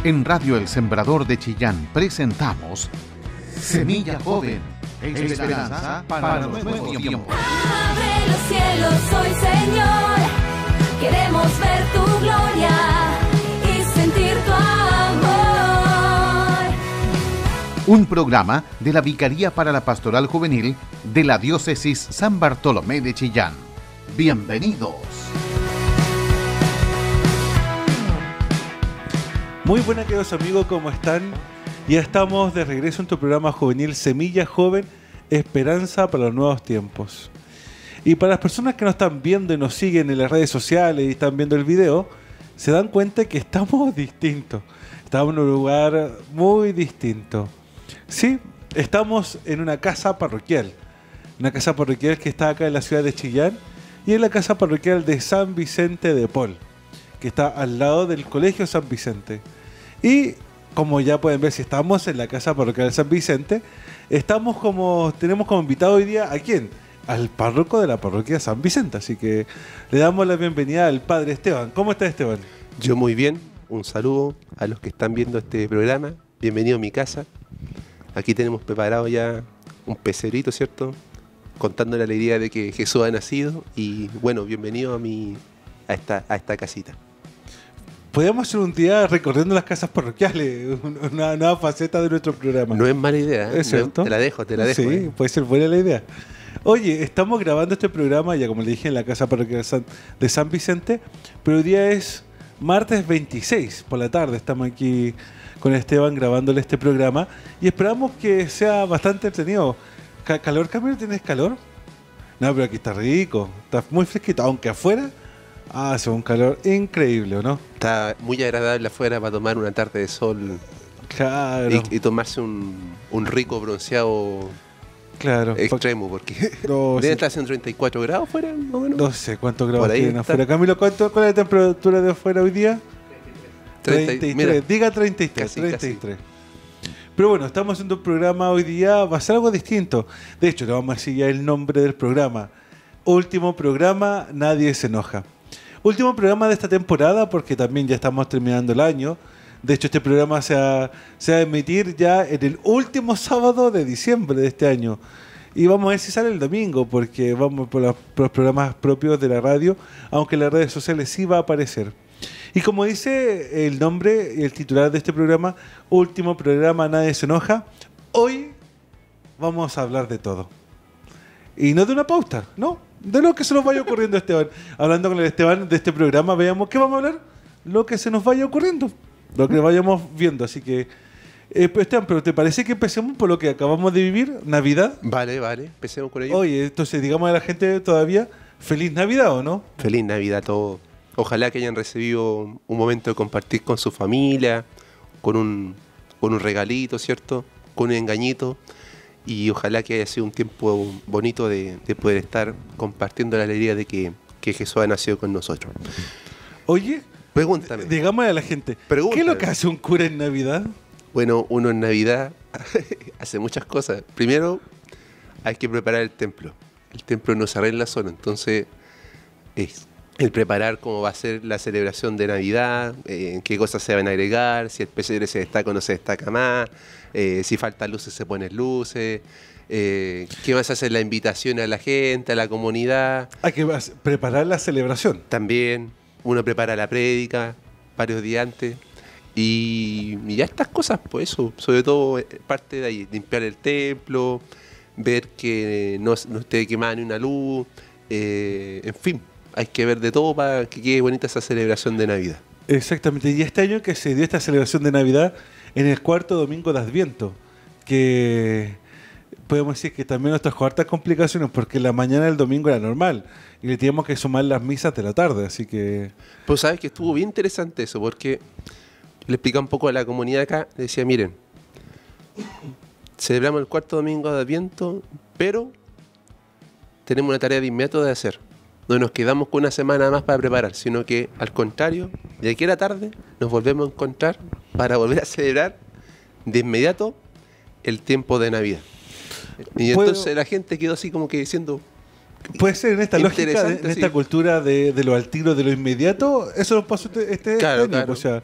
En Radio El Sembrador de Chillán presentamos Semilla Joven, esperanza para los nuevos tiempos. Abre los cielos hoy, Señor, queremos ver tu gloria y sentir tu amor. Un programa de la Vicaría para la Pastoral Juvenil de la Diócesis San Bartolomé de Chillán. Bienvenidos. Muy buenas, queridos amigos, ¿cómo están? Ya estamos de regreso en tu programa juvenil Semilla Joven, esperanza para los nuevos tiempos. Y para las personas que nos están viendo y nos siguen en las redes sociales y están viendo el video, se dan cuenta que estamos distintos. Estamos en un lugar muy distinto. Sí, estamos en una casa parroquial. Una casa parroquial que está acá en la ciudad de Chillán y es la casa parroquial de San Vicente de Paul, que está al lado del Colegio San Vicente. Y como ya pueden ver, si estamos en la casa parroquial de San Vicente, tenemos como invitado hoy día ¿a quién? Al párroco de la parroquia San Vicente. Así que le damos la bienvenida al padre Esteban. ¿Cómo está, Esteban? Yo muy bien. Un saludo a los que están viendo este programa. Bienvenido a mi casa. Aquí tenemos preparado ya un pecerito, ¿cierto? Contando la alegría de que Jesús ha nacido. Y bueno, bienvenido a esta casita. Podríamos hacer un día recorriendo las casas parroquiales, una nueva faceta de nuestro programa. No es mala idea, ¿eh? ¿Es cierto? Te la dejo. Sí, puede ser buena la idea. Oye, estamos grabando este programa, ya como le dije, en la casa parroquial de San Vicente, pero hoy día es martes 26 por la tarde. Estamos aquí con Esteban grabándole este programa y esperamos que sea bastante entretenido. ¿Calor, Camilo? ¿Tienes calor? No, pero aquí está rico, está muy fresquito, aunque afuera hace un calor increíble, ¿o no? Está muy agradable afuera para tomar una tarde de sol. Claro. Y tomarse un rico bronceado. Claro. Extremo, porque no, debe estar haciendo 34 grados afuera, más o menos. No sé cuántos grados tienen está afuera. Camilo, ¿cuál es la temperatura de afuera hoy día? 33. Mira, diga 33. casi, 33. Casi. Pero bueno, estamos haciendo un programa hoy día, va a ser algo distinto. De hecho, le vamos a decir ya el nombre del programa. Último programa, nadie se enoja. Último programa de esta temporada porque también ya estamos terminando el año. De hecho, este programa se va a emitir ya en el último sábado de diciembre de este año. Y vamos a ver si sale el domingo, porque vamos por los programas propios de la radio, aunque en las redes sociales sí va a aparecer. Y como dice el nombre y el titular de este programa, último programa, nadie se enoja, hoy vamos a hablar de todo. Y no de una pauta, no, de lo que se nos vaya ocurriendo, Esteban. Hablando con el Esteban de este programa, veamos qué vamos a hablar, lo que se nos vaya ocurriendo. Lo que vayamos viendo, así que Esteban, pero ¿te parece que empecemos por lo que acabamos de vivir, Navidad? Vale, empecemos con ello. Oye, entonces digamos a la gente todavía, ¿feliz Navidad o no? Feliz Navidad a todos. Ojalá que hayan recibido un momento de compartir con su familia, con un regalito, ¿cierto? Con un engañito. Y ojalá que haya sido un tiempo bonito de poder estar compartiendo la alegría de que Jesús ha nacido con nosotros. Oye, pregúntame. Digámosle a la gente, ¿qué es lo que hace un cura en Navidad? Bueno, uno en Navidad hace muchas cosas. Primero, hay que preparar el templo. El templo no se arregla solo, entonces es el preparar cómo va a ser la celebración de Navidad, qué cosas se van a agregar, si el pesebre se destaca o no se destaca más, si faltan luces se ponen luces, qué vas a hacer la invitación a la gente, a la comunidad. Hay que preparar la celebración. También uno prepara la prédica varios días antes y ya estas cosas, pues eso, sobre todo parte de ahí, limpiar el templo, ver que no esté quemada ni una luz, en fin. Hay que ver de todo para que quede bonita esa celebración de Navidad. Exactamente. Y este año que se dio esta celebración de Navidad en el cuarto domingo de Adviento, que podemos decir que también nos trajo hartas complicaciones porque la mañana del domingo era normal y le teníamos que sumar las misas de la tarde, así que... Pues sabes que estuvo bien interesante eso, porque le explicaba un poco a la comunidad acá, le decía, miren, celebramos el cuarto domingo de Adviento, pero tenemos una tarea de inmediato de hacer. No nos quedamos con una semana más para preparar, sino que al contrario, de aquí a la tarde nos volvemos a encontrar para volver a celebrar de inmediato el tiempo de Navidad. Y entonces la gente quedó así como que diciendo... Puede ser en esta lógica, en esta cultura de lo al tiro, de lo inmediato, eso nos pasó este claro, año. claro. O sea,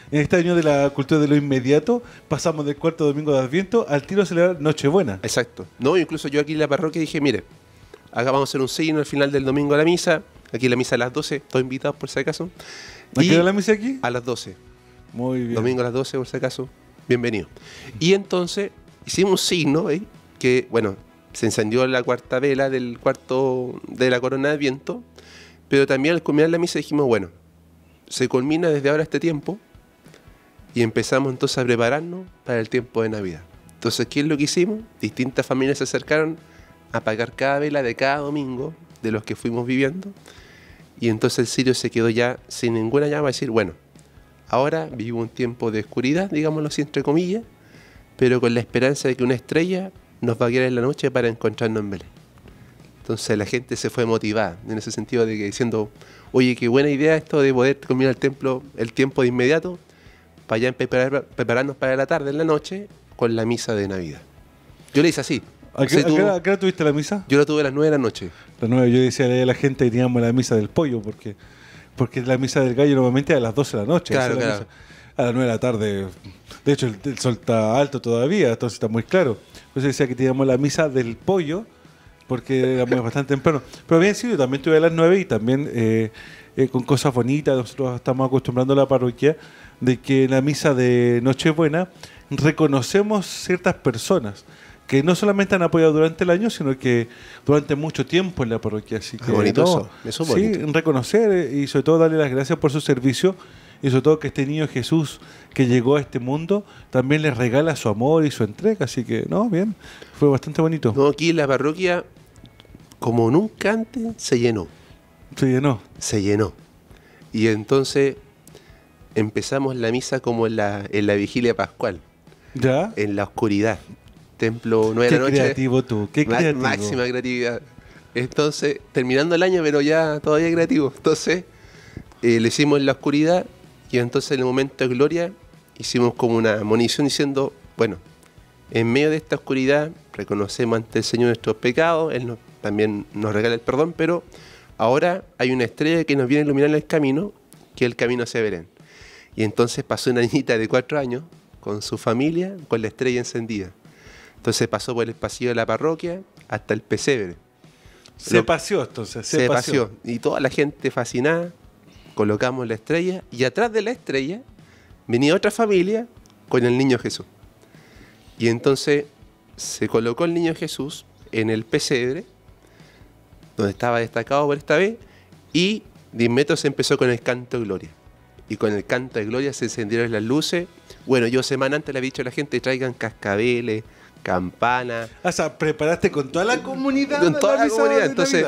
En este año de la cultura de lo inmediato, pasamos del cuarto domingo de Adviento al tiro a celebrar Nochebuena. Exacto. No, incluso yo aquí en la parroquia dije, mire, acá vamos a hacer un signo al final del domingo a la misa. Aquí la misa a las 12, todos invitados por si acaso. ¿A qué hora la misa aquí? A las 12. Muy bien. Domingo a las 12, por si acaso. Bienvenido. Y entonces hicimos un signo, que, bueno, se encendió la cuarta vela del cuarto de la corona de Adviento, pero también al culminar la misa dijimos, bueno, se culmina desde ahora este tiempo y empezamos entonces a prepararnos para el tiempo de Navidad. Entonces, ¿qué es lo que hicimos? Distintas familias se acercaron a apagar cada vela de cada domingo de los que fuimos viviendo, y entonces el sirio se quedó ya sin ninguna llama a decir, bueno, ahora vivimos un tiempo de oscuridad, digámoslo así entre comillas, pero con la esperanza de que una estrella nos va a guiar en la noche para encontrarnos en Belén. Entonces la gente se fue motivada en ese sentido de que diciendo, oye, qué buena idea esto de poder culminar el tiempo de inmediato para ya prepararnos para la tarde, en la noche, con la misa de Navidad. Yo le hice así. ¿A qué hora tuviste la misa? Yo la tuve a las 9 de la noche. Las 9, yo decía a la gente que teníamos la misa del pollo, porque la misa del gallo normalmente es a las 12 de la noche. Claro, claro. claro. A las 9 de la tarde. De hecho, el sol está alto todavía, entonces está muy claro. Entonces decía que teníamos la misa del pollo, porque era bastante temprano. Pero bien, sí, yo también tuve a las 9 y también con cosas bonitas. Nosotros estamos acostumbrando a la parroquia de que en la misa de Nochebuena reconocemos ciertas personas que no solamente han apoyado durante el año, sino que durante mucho tiempo en la parroquia. Así que, bonito eso es bonito. Sí, reconocer y sobre todo darle las gracias por su servicio, y sobre todo que este niño Jesús que llegó a este mundo también les regala su amor y su entrega. Así que, bien, fue bastante bonito. No, aquí en la parroquia, como nunca antes, se llenó. Se llenó. Y entonces empezamos la misa como en la vigilia pascual. ¿Ya? En la oscuridad. Templo 9 de la noche. Qué creativo tú, qué creativo. Máxima creatividad. Entonces, terminando el año, pero ya todavía creativo. Entonces, lo hicimos en la oscuridad, y entonces en el momento de gloria hicimos como una monición diciendo, bueno, en medio de esta oscuridad reconocemos ante el Señor nuestros pecados, Él también nos regala el perdón, pero ahora hay una estrella que nos viene a iluminar el camino, que es el camino hacia Belén. Y entonces pasó una niñita de 4 años con su familia, con la estrella encendida. Entonces pasó por el pasillo de la parroquia hasta el pesebre. Se paseó entonces. Se paseó. Y toda la gente fascinada, colocamos la estrella, y atrás de la estrella venía otra familia con el niño Jesús. Y entonces se colocó el niño Jesús en el pesebre, donde estaba destacado por esta vez, y de inmediato se empezó con el canto de gloria. Y con el canto de gloria se encendieron las luces. Bueno, yo semana antes le había dicho a la gente, traigan cascabeles, campanas. O sea, preparaste con toda la comunidad. Con toda la comunidad. Entonces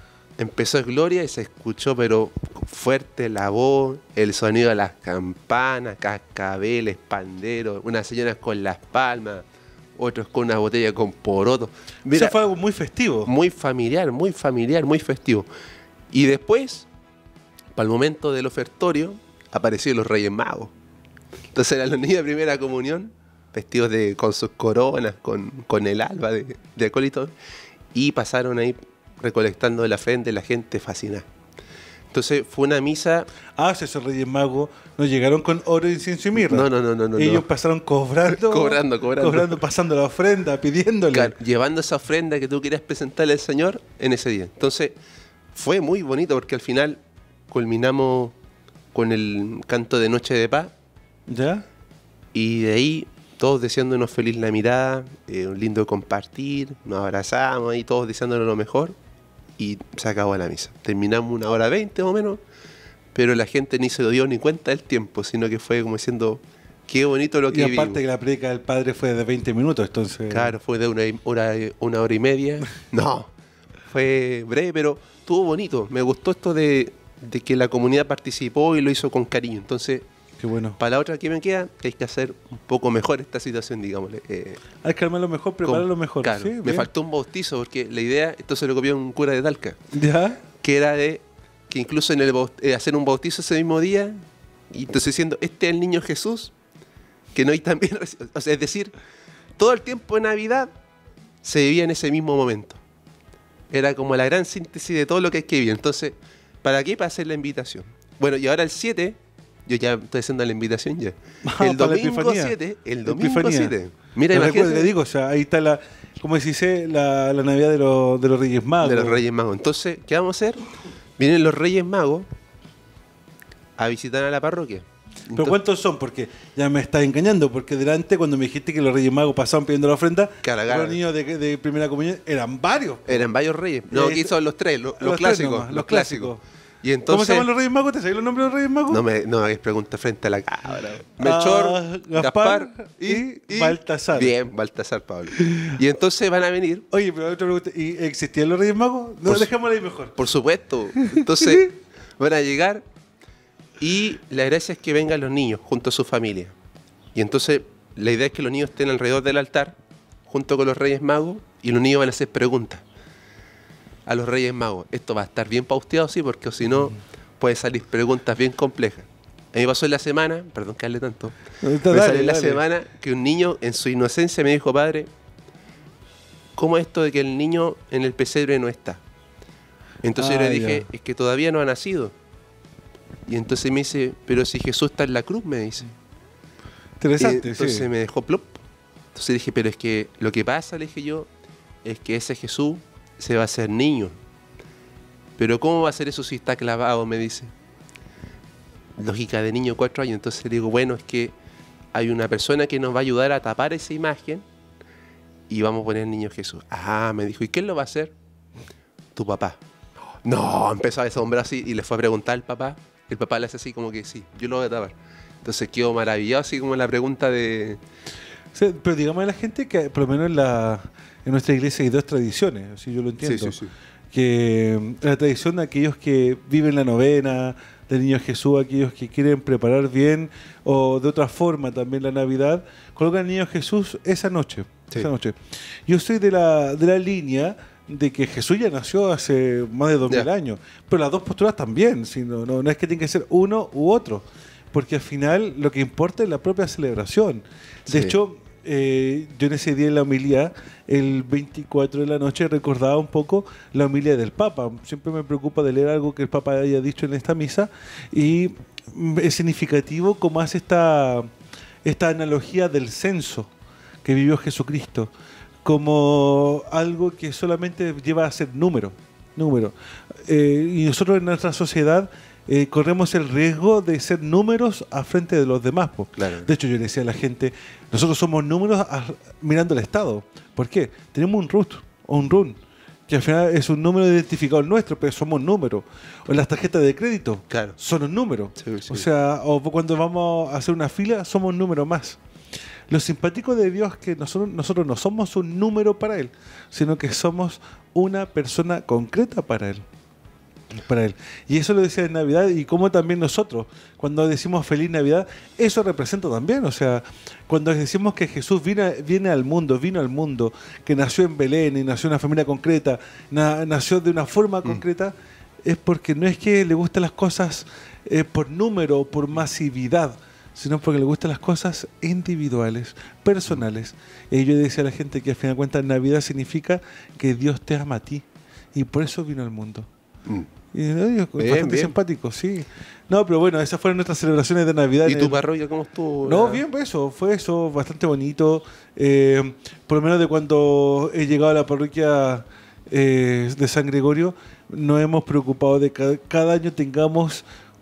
empezó Gloria y se escuchó, pero fuerte la voz, el sonido de las campanas, cascabeles, panderos, unas señoras con las palmas, otros con una botella con poroto. Mira, eso fue algo muy festivo. Muy familiar, muy festivo. Y después, para el momento del ofertorio, aparecieron los Reyes Magos. Entonces eran los niños de primera comunión, vestidos con sus coronas, con el alba de acólitos, y pasaron ahí recolectando de la frente la gente fascinada. Entonces fue una misa. Esos Reyes Magos no llegaron con oro, incienso y mirra. No. Ellos pasaron cobrando, pasando la ofrenda, pidiéndole. Claro, llevando esa ofrenda que tú querías presentarle al Señor en ese día. Entonces fue muy bonito porque al final culminamos con el canto de Noche de Paz. ¿Ya? Y de ahí todos deseándonos feliz la mirada, un lindo compartir, nos abrazamos y todos deseándonos lo mejor, y se acabó la misa. Terminamos 1:20 más o menos, pero la gente ni se lo dio ni cuenta del tiempo, sino que fue como diciendo, qué bonito lo que vivimos. Y aparte que la predica del Padre fue de 20 minutos, entonces... Claro, fue de una hora y media. No, fue breve, pero estuvo bonito. Me gustó esto de que la comunidad participó y lo hizo con cariño. Entonces... Qué bueno. Para la otra que me queda, hay que hacer un poco mejor esta situación, digámosle. Hay que armarlo mejor, prepararlo mejor. Claro, sí, me faltó un bautizo, porque la idea, esto se lo copió un cura de Talca. ¿Ya? Que era de que incluso en hacer un bautizo ese mismo día, y entonces diciendo, este es el niño Jesús, que no hay también. O sea, es decir, todo el tiempo de Navidad se vivía en ese mismo momento. Era como la gran síntesis de todo lo que hay que vivir. Entonces, ¿para qué? Para hacer la invitación. Bueno, y ahora el 7 Yo ya estoy haciendo la invitación ya. Ah, El para la domingo Epifanía. 7. El domingo Epifanía. 7. Mira, Te recuerdo, imagínate. le digo, o sea, ahí está la, como se dice, la Navidad de los Reyes Magos. De los Reyes Magos. Entonces, ¿qué vamos a hacer? Vienen los Reyes Magos a visitar a la parroquia. Pero Entonces, ¿cuántos son? Porque ya me estás engañando, porque delante cuando me dijiste que los Reyes Magos pasaban pidiendo la ofrenda, Claro. los niños de primera comunión eran varios. eran varios reyes. No, aquí son los tres, los tres clásicos. nomás, Los clásicos. Y entonces, ¿Cómo se llaman los Reyes Magos? ¿Te sabes los nombres de los Reyes Magos? No me hagáis preguntas frente a la cámara. Melchor, Gaspar y Baltasar. Bien, Baltasar, Pablo. Y entonces van a venir, Oye, pero otra pregunta, ¿y existían los Reyes Magos? No, Por- dejémosla ahí mejor. por supuesto. Entonces van a llegar y la gracia es que vengan los niños junto a su familia. Y entonces la idea es que los niños estén alrededor del altar junto con los Reyes Magos y los niños van a hacer preguntas a los Reyes Magos. Esto va a estar bien pausteado, sí, porque si no pueden salir preguntas bien complejas. A mí me pasó en la semana, perdón que hable tanto, me salió en la semana que un niño en su inocencia me dijo, padre, ¿cómo es esto de que el niño en el pesebre no está? Entonces yo le dije, es que todavía no ha nacido. Y entonces me dice, pero si Jesús está en la cruz, me dice. Interesante, Y entonces sí. me dejó plop. Entonces dije, pero es que lo que pasa, le dije yo, es que ese Jesús se va a hacer niño. Pero ¿cómo va a ser eso si está clavado? Me dice. Lógica de niño, 4 años. Entonces le digo, bueno, es que hay una persona que nos va a ayudar a tapar esa imagen y vamos a poner niño Jesús. Ah, me dijo, ¿y quién lo va a hacer? Tu papá. No, empezó a desasombrar así y le fue a preguntar al papá. El papá le hace así como que sí, yo lo voy a tapar. Entonces quedó maravillado, así como la pregunta de... Sí, pero digamos a la gente que por lo menos en nuestra iglesia hay dos tradiciones, así yo lo entiendo. Que la tradición de aquellos que viven la novena del Niño Jesús, aquellos que quieren preparar bien o de otra forma también la Navidad, colocan al Niño Jesús esa noche. Sí. Esa noche. Yo soy de la línea de que Jesús ya nació hace más de 2000 Ya. años, pero las dos posturas también, no es que tiene que ser uno u otro, porque al final lo que importa es la propia celebración. De Sí. hecho, yo en ese día en la homilía, el 24 de la noche, recordaba un poco la homilía del Papa. Siempre me preocupa de leer algo que el Papa haya dicho en esta misa y es significativo cómo hace esta analogía del censo que vivió Jesucristo como algo que solamente lleva a ser número. Y nosotros en nuestra sociedad corremos el riesgo de ser números a frente de los demás. Po. Claro. De hecho, yo le decía a la gente, nosotros somos números mirando el Estado. ¿Por qué? Tenemos un RUT o un RUN, que al final es un número identificado nuestro, pero somos números. O las tarjetas de crédito Claro. son un número. Sí, sí. O sea, o cuando vamos a hacer una fila, somos un número más. Lo simpático de Dios es que nosotros no somos un número para Él, sino que somos una persona concreta para Él. Y eso lo decía en Navidad, y como también nosotros, cuando decimos Feliz Navidad, eso representa también. O sea, cuando decimos que Jesús vino al mundo, que nació en Belén y nació en una familia concreta, nació de una forma concreta, es porque no es que le gusten las cosas por número o por masividad, sino porque le gustan las cosas individuales, personales. Y yo decía a la gente que al final de cuentas Navidad significa que Dios te ama a ti, y por eso vino al mundo. Y es bastante bien. simpático, sí. No, pero bueno, esas fueron nuestras celebraciones de Navidad. ¿Y en tu el- parroquia cómo estuvo? No, bien, pues fue eso, bastante bonito. Por lo menos de cuando he llegado a la parroquia de San Gregorio, nos hemos preocupado de que cada año tengamos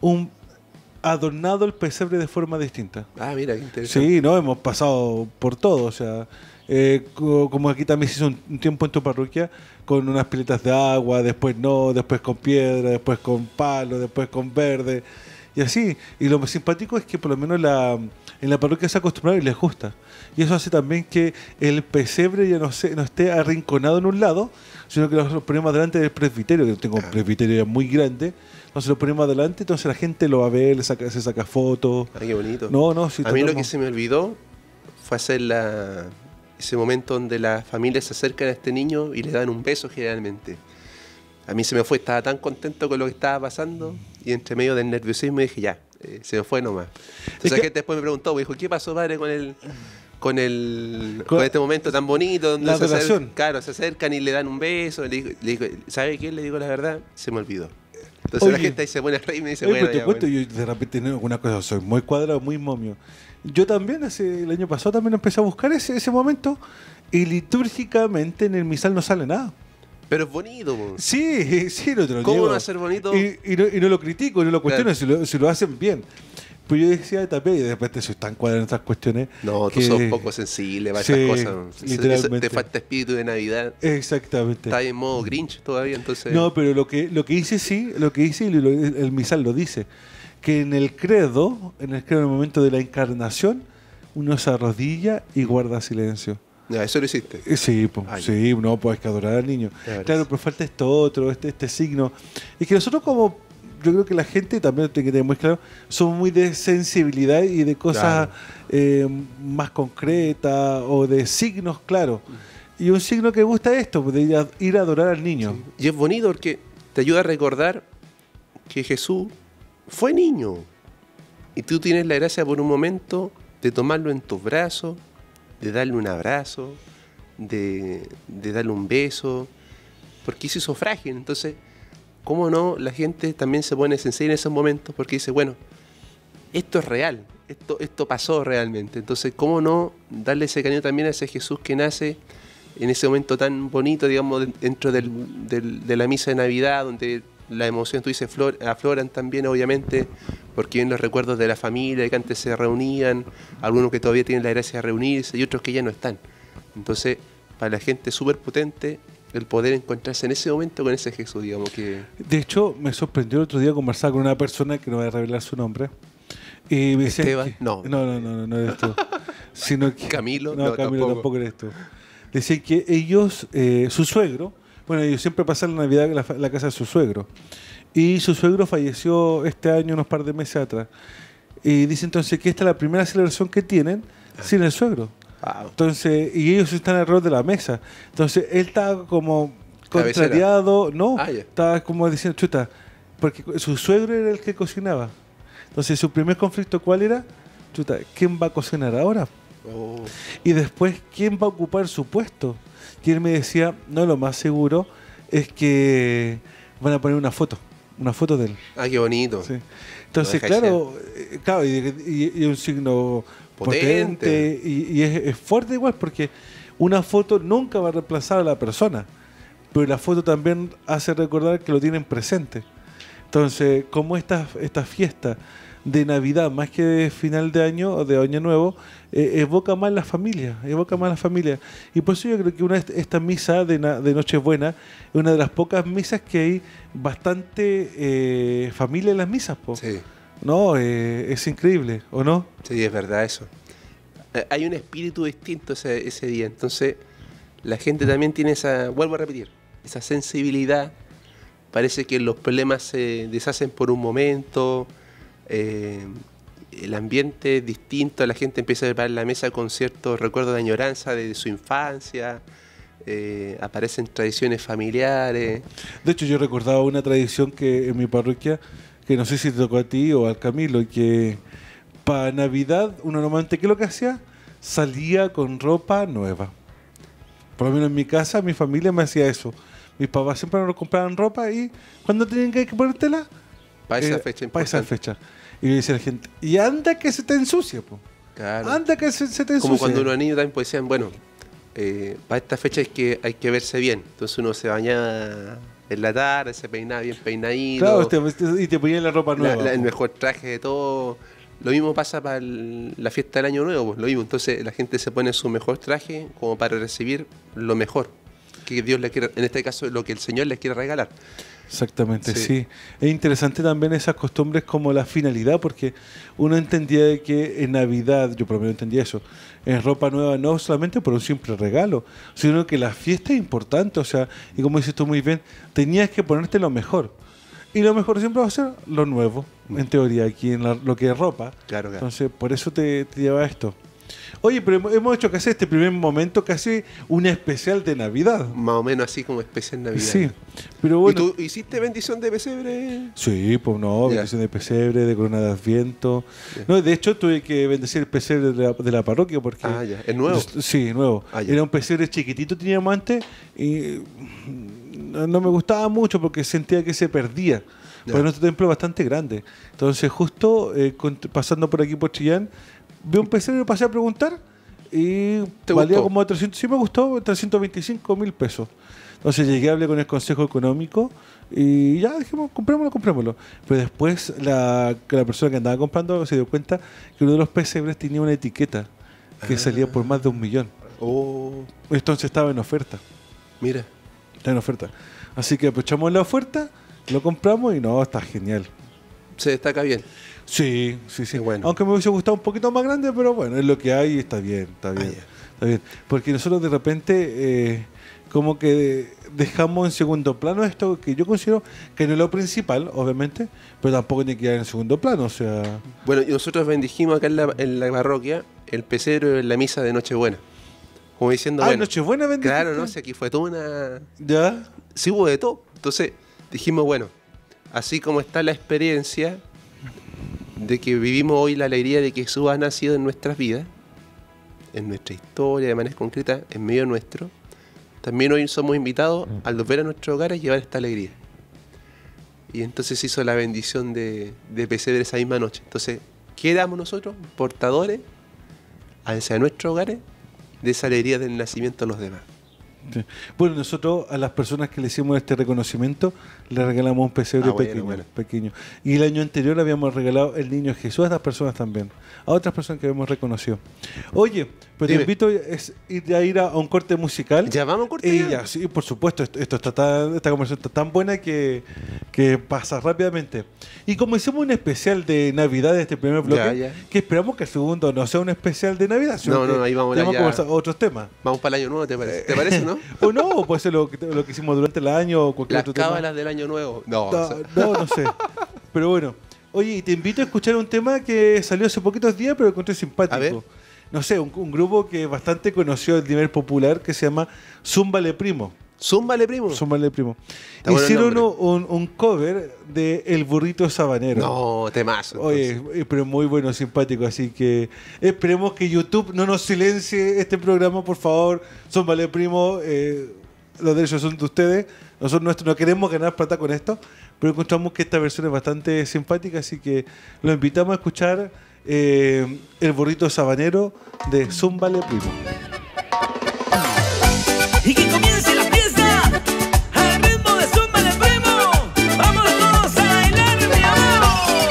adornado el pesebre de forma distinta. Ah, mira, qué interesante. Sí, no, hemos pasado por todo, o sea, como aquí también se hizo un tiempo en tu parroquia, con unas piletas de agua, después con piedra, después con palo, después con verde, y así. Y lo más simpático es que por lo menos en la parroquia se ha acostumbrado y les gusta. Y eso hace también que el pesebre ya no esté arrinconado en un lado, sino que lo ponemos delante del presbiterio, que tengo un presbiterio ya muy grande, entonces lo ponemos adelante, entonces la gente lo va a ver, se saca fotos. Ah, qué bonito. No, sí, A mí lo que tratamos. se me olvidó fue hacer ese momento donde las familias se acercan a este niño y le dan un beso generalmente. A mí se me fue, estaba tan contento con lo que estaba pasando y entre medio del nerviosismo dije ya, se me fue nomás. Entonces la que- gente después me preguntó, me dijo, ¿qué pasó, padre, con este momento tan bonito donde La relación. se acercan y le dan un beso? Le digo, ¿sabe qué? Le digo la verdad, se me olvidó. Entonces la Oye. gente ahí se pone a reír y me dice, Oye, bueno, pero te ya, cuento, bueno. yo de repente tengo alguna cosa, soy muy cuadrado, muy momio. Yo también, el año pasado también empecé a buscar ese momento y litúrgicamente en el misal no sale nada. Pero es bonito, po. Sí, sí, no te lo ¿Cómo niego. no va a ser bonito? Y no lo critico, no lo cuestiono, Claro. si lo hacen bien. Pues yo decía también, y de repente soy tan cuadrado en estas cuestiones. No, tú que- sos poco sensible para Sí, esas cosas. literalmente. Te falta espíritu de Navidad. Exactamente. Está ahí en modo Grinch todavía, entonces... No, pero lo que hice sí, el misal lo dice, que en el credo, en el momento de la encarnación, uno se arrodilla y guarda silencio. Ya, eso lo hiciste. Sí, Ah, sí, no, pues hay que adorar al niño. Ya, Claro, pero falta esto otro, este signo. Y que nosotros como, yo creo que la gente también tiene que tener muy claro, somos muy de sensibilidad y de cosas más concretas o de signos claros. Y un signo que gusta es esto, de ir a adorar al niño. Sí. Y es bonito porque te ayuda a recordar que Jesús fue niño. Y tú tienes la gracia por un momento de tomarlo en tus brazos, de darle un abrazo, de darle un beso, porque se hizo frágil. Entonces, ¿cómo no? La gente también se pone sensible en esos momentos porque dice, bueno, esto es real, esto pasó realmente. Entonces, ¿cómo no darle ese cariño también a ese Jesús que nace en ese momento tan bonito, digamos, dentro de la misa de Navidad, donde las emociones, tú dices, afloran también, obviamente, porque vienen los recuerdos de la familia, que antes se reunían, algunos que todavía tienen la gracia de reunirse y otros que ya no están. Entonces, para la gente es súper potente el poder encontrarse en ese momento con ese Jesús, digamos, que... De hecho, me sorprendió el otro día conversar con una persona que no voy a revelar su nombre. Y me decía ¿Esteban? que- No. no eres tú. Sino que, ¿Camilo? No, No, Camilo tampoco. tampoco eres tú. Decían que ellos, su suegro, bueno, ellos siempre pasan la Navidad en la casa de su suegro. Y su suegro falleció este año, unos par de meses atrás. Y dice entonces que esta es la primera celebración que tienen sin el suegro. Wow. Entonces, y ellos están alrededor de la mesa. Entonces, él estaba como Cabecera. contrariado, no, Ah, ya. estaba como diciendo, chuta, porque su suegro era el que cocinaba. Entonces, su primer conflicto, ¿cuál era? Chuta, ¿quién va a cocinar ahora? Oh. Y después, ¿quién va a ocupar su puesto? Y él me decía, no, lo más seguro es que van a poner una foto de él. Ah, qué bonito. Sí. Entonces, Lo deja claro, y un signo potente, y es fuerte igual, porque una foto nunca va a reemplazar a la persona, pero la foto también hace recordar que lo tienen presente. Entonces, como esta fiesta de Navidad, más que de final de año o de Año Nuevo, evoca más la familia, Y por eso yo creo que esta misa de Nochebuena es una de las pocas misas que hay bastante familia en las misas, po. Sí, No, es increíble, ¿o no? sí, es verdad eso. Hay un espíritu distinto ese día, entonces la gente también tiene esa, vuelvo a repetir, esa sensibilidad. Parece que los problemas se deshacen por un momento, el ambiente es distinto, la gente empieza a preparar la mesa con ciertos recuerdos de añoranza de su infancia, aparecen tradiciones familiares. De hecho, yo recordaba una tradición que en mi parroquia, que no sé si te tocó a ti o al Camilo, que para Navidad uno normalmente, ¿qué es lo que hacía? Salía con ropa nueva. Por lo menos en mi casa, mi familia me hacía eso. Mis papás siempre nos compraban ropa y cuando tenían que ponértela, Para esa fecha para esa importante. fecha. Y le decía a la gente, y anda que se te ensucie, po. Claro. Anda que se te ensucie. Como cuando unos niños también pues decían, bueno, para esta fecha hay que verse bien. Entonces uno se bañaba en la tarde, se peinaba bien peinadito. Claro, y te ponían la ropa nueva. El po. mejor traje de todo. Lo mismo pasa para la fiesta del Año Nuevo, pues, lo mismo. Entonces la gente se pone su mejor traje como para recibir lo mejor que Dios le quiere, en este caso lo que el Señor les quiere regalar. Exactamente, Sí. sí. Es interesante también esas costumbres como la finalidad, porque uno entendía de que en Navidad, yo por lo menos entendía eso, en ropa nueva no solamente por un simple regalo, sino que la fiesta es importante, o sea, y como dices tú muy bien, tenías que ponerte lo mejor. Y lo mejor siempre va a ser lo nuevo, en teoría, aquí en lo que es ropa. Claro, claro. Entonces, por eso te lleva a esto. Oye, pero hemos hecho casi este primer momento, casi un especial de Navidad. Más o menos así como especial Navidad. Sí, pero bueno. ¿Y tú hiciste bendición de pesebre? Sí, pues no, Ya. bendición de pesebre, de corona de Adviento. Ya. No, de hecho tuve que bendecir el pesebre de la parroquia porque... Ah, ya. ¿Es nuevo? Sí, nuevo. Ah, ya. Era un pesebre chiquitito, teníamos antes, y no me gustaba mucho porque sentía que se perdía. porque nuestro templo es bastante grande. Entonces, justo pasando por aquí por Chillán, vi un pesebre y pasé a preguntar y valía como 300, sí me gustó, 325.000 pesos. Entonces llegué, hablé con el Consejo Económico y ya dijimos, comprémoslo. Pero después la persona que andaba comprando se dio cuenta que uno de los pesebres tenía una etiqueta que salía por más de 1 millón. Entonces estaba en oferta. Mira. Está en oferta. Así que aprovechamos la oferta, lo compramos y no, está genial. Se destaca bien. Sí. Bueno. Aunque me hubiese gustado un poquito más grande, pero bueno, es lo que hay y está bien. Está bien. Porque nosotros de repente como que dejamos en segundo plano esto que yo considero que no es lo principal, obviamente, pero tampoco tiene que quedar en segundo plano, o sea... Bueno, y nosotros bendijimos acá en la parroquia el pesebre en la misa de Nochebuena. Como diciendo, bueno... Nochebuena bendijiste. Claro, no sé, aquí fue toda una... ¿Ya? Sí hubo de todo. Entonces dijimos, bueno, así como está la experiencia de que vivimos hoy la alegría de que Jesús ha nacido en nuestras vidas, en nuestra historia, de manera concreta, en medio nuestro, también hoy somos invitados al volver a nuestros hogares a llevar esta alegría. Y entonces se hizo la bendición de pesebre esa misma noche. Entonces, ¿qué éramos nosotros? Portadores hacia nuestros hogares de esa alegría del nacimiento a los demás. Sí. Bueno, nosotros a las personas que le hicimos este reconocimiento le regalamos un pesebre pequeño. Y el año anterior habíamos regalado el niño Jesús a estas personas también, a otras personas que habíamos reconocido. Oye, pero te invito a ir a un corte musical. ¿Ya vamos a un corte? Ya, sí, por supuesto. Esta conversación está tan buena que pasa rápidamente. Y como hicimos un especial de Navidad de este primer bloque, que esperamos que el segundo no sea un especial de Navidad, sino ahí vamos a conversar otros temas. Vamos para el año nuevo, ¿te parece? ¿Te parece, no? O no, puede ser lo que hicimos durante el año o cualquier otro tema. Las cábalas del año nuevo. No sé. Pero bueno. Oye, y te invito a escuchar un tema que salió hace poquitos días, pero lo encontré simpático. A ver. No sé, un grupo que bastante conoció el nivel popular que se llama Zúmbale Primo. ¿Zúmbale Primo? Zúmbale Primo. Hicieron un cover de El Burrito Sabanero. No, temazo. Oye, pero muy bueno, simpático. Así que esperemos que YouTube no nos silencie este programa, por favor. Zúmbale Primo, los derechos son de ustedes. Nosotros no queremos ganar plata con esto, pero encontramos que esta versión es bastante simpática, así que los invitamos a escuchar El Burrito Sabanero de Zúmbale Primo. Y que comience la fiesta al ritmo de Zúmbale Primo. Vamos todos a bailar, mi amor.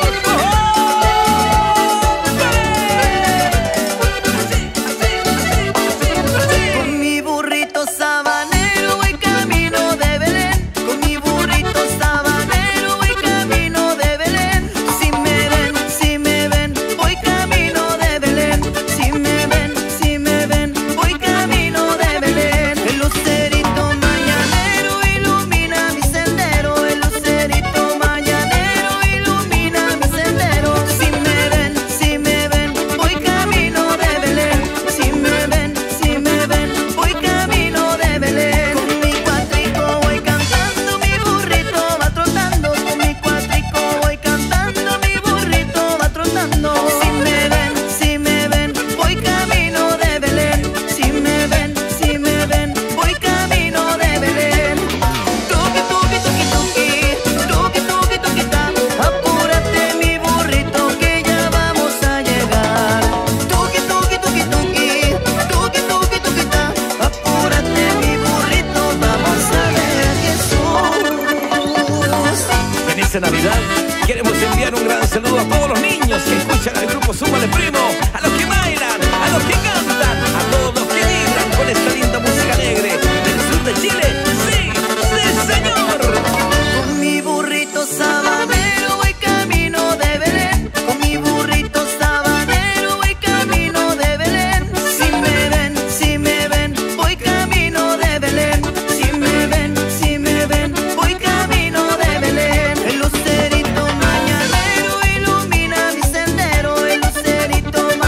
Así. Con mi burrito sabanero voy camino de Belén. Con mi burrito sabanero voy camino de Belén. Si me ven, voy camino de Belén. Si me ven, voy camino de Belén. El lucerito mañanero ilumina mi sendero. El lucerito mañanero ilumina mi sendero. Si me ven, voy camino de Belén. Si me ven, voy camino de Belén. Con mi cuatrico voy cantando, mi burrito va trotando. Con mi cuatrico voy cantando, mi burrito va trotando. Si me ven, voy camino de Belén. Si me ven, voy camino de Belén. Tuki, tuki, tuki, tuki, tuki, tuki, tuki, ta. Apúrate, mi burrito, que ya vamos a llegar. Tuki, tuki, tuki, tuki, tuki, tuki, tuki, ta. Apúrate, mi burrito, vamos a ver a Jesús. En esta Navidad queremos enviar un gran saludo a todos los niños que escuchan al grupo Zúmbale Primo, a los que bailan, a los que cantan, a todos los que vibran con esta linda música alegre del sur de Chile. Sí, sí, señor. Con mi burrito sabanero voy camino de Belén. Con mi burrito sabanero voy camino de Belén. Si me ven, voy camino de Belén. Si me ven, voy camino de Belén. El lucerito mañanero ilumina mi sendero. El lucerito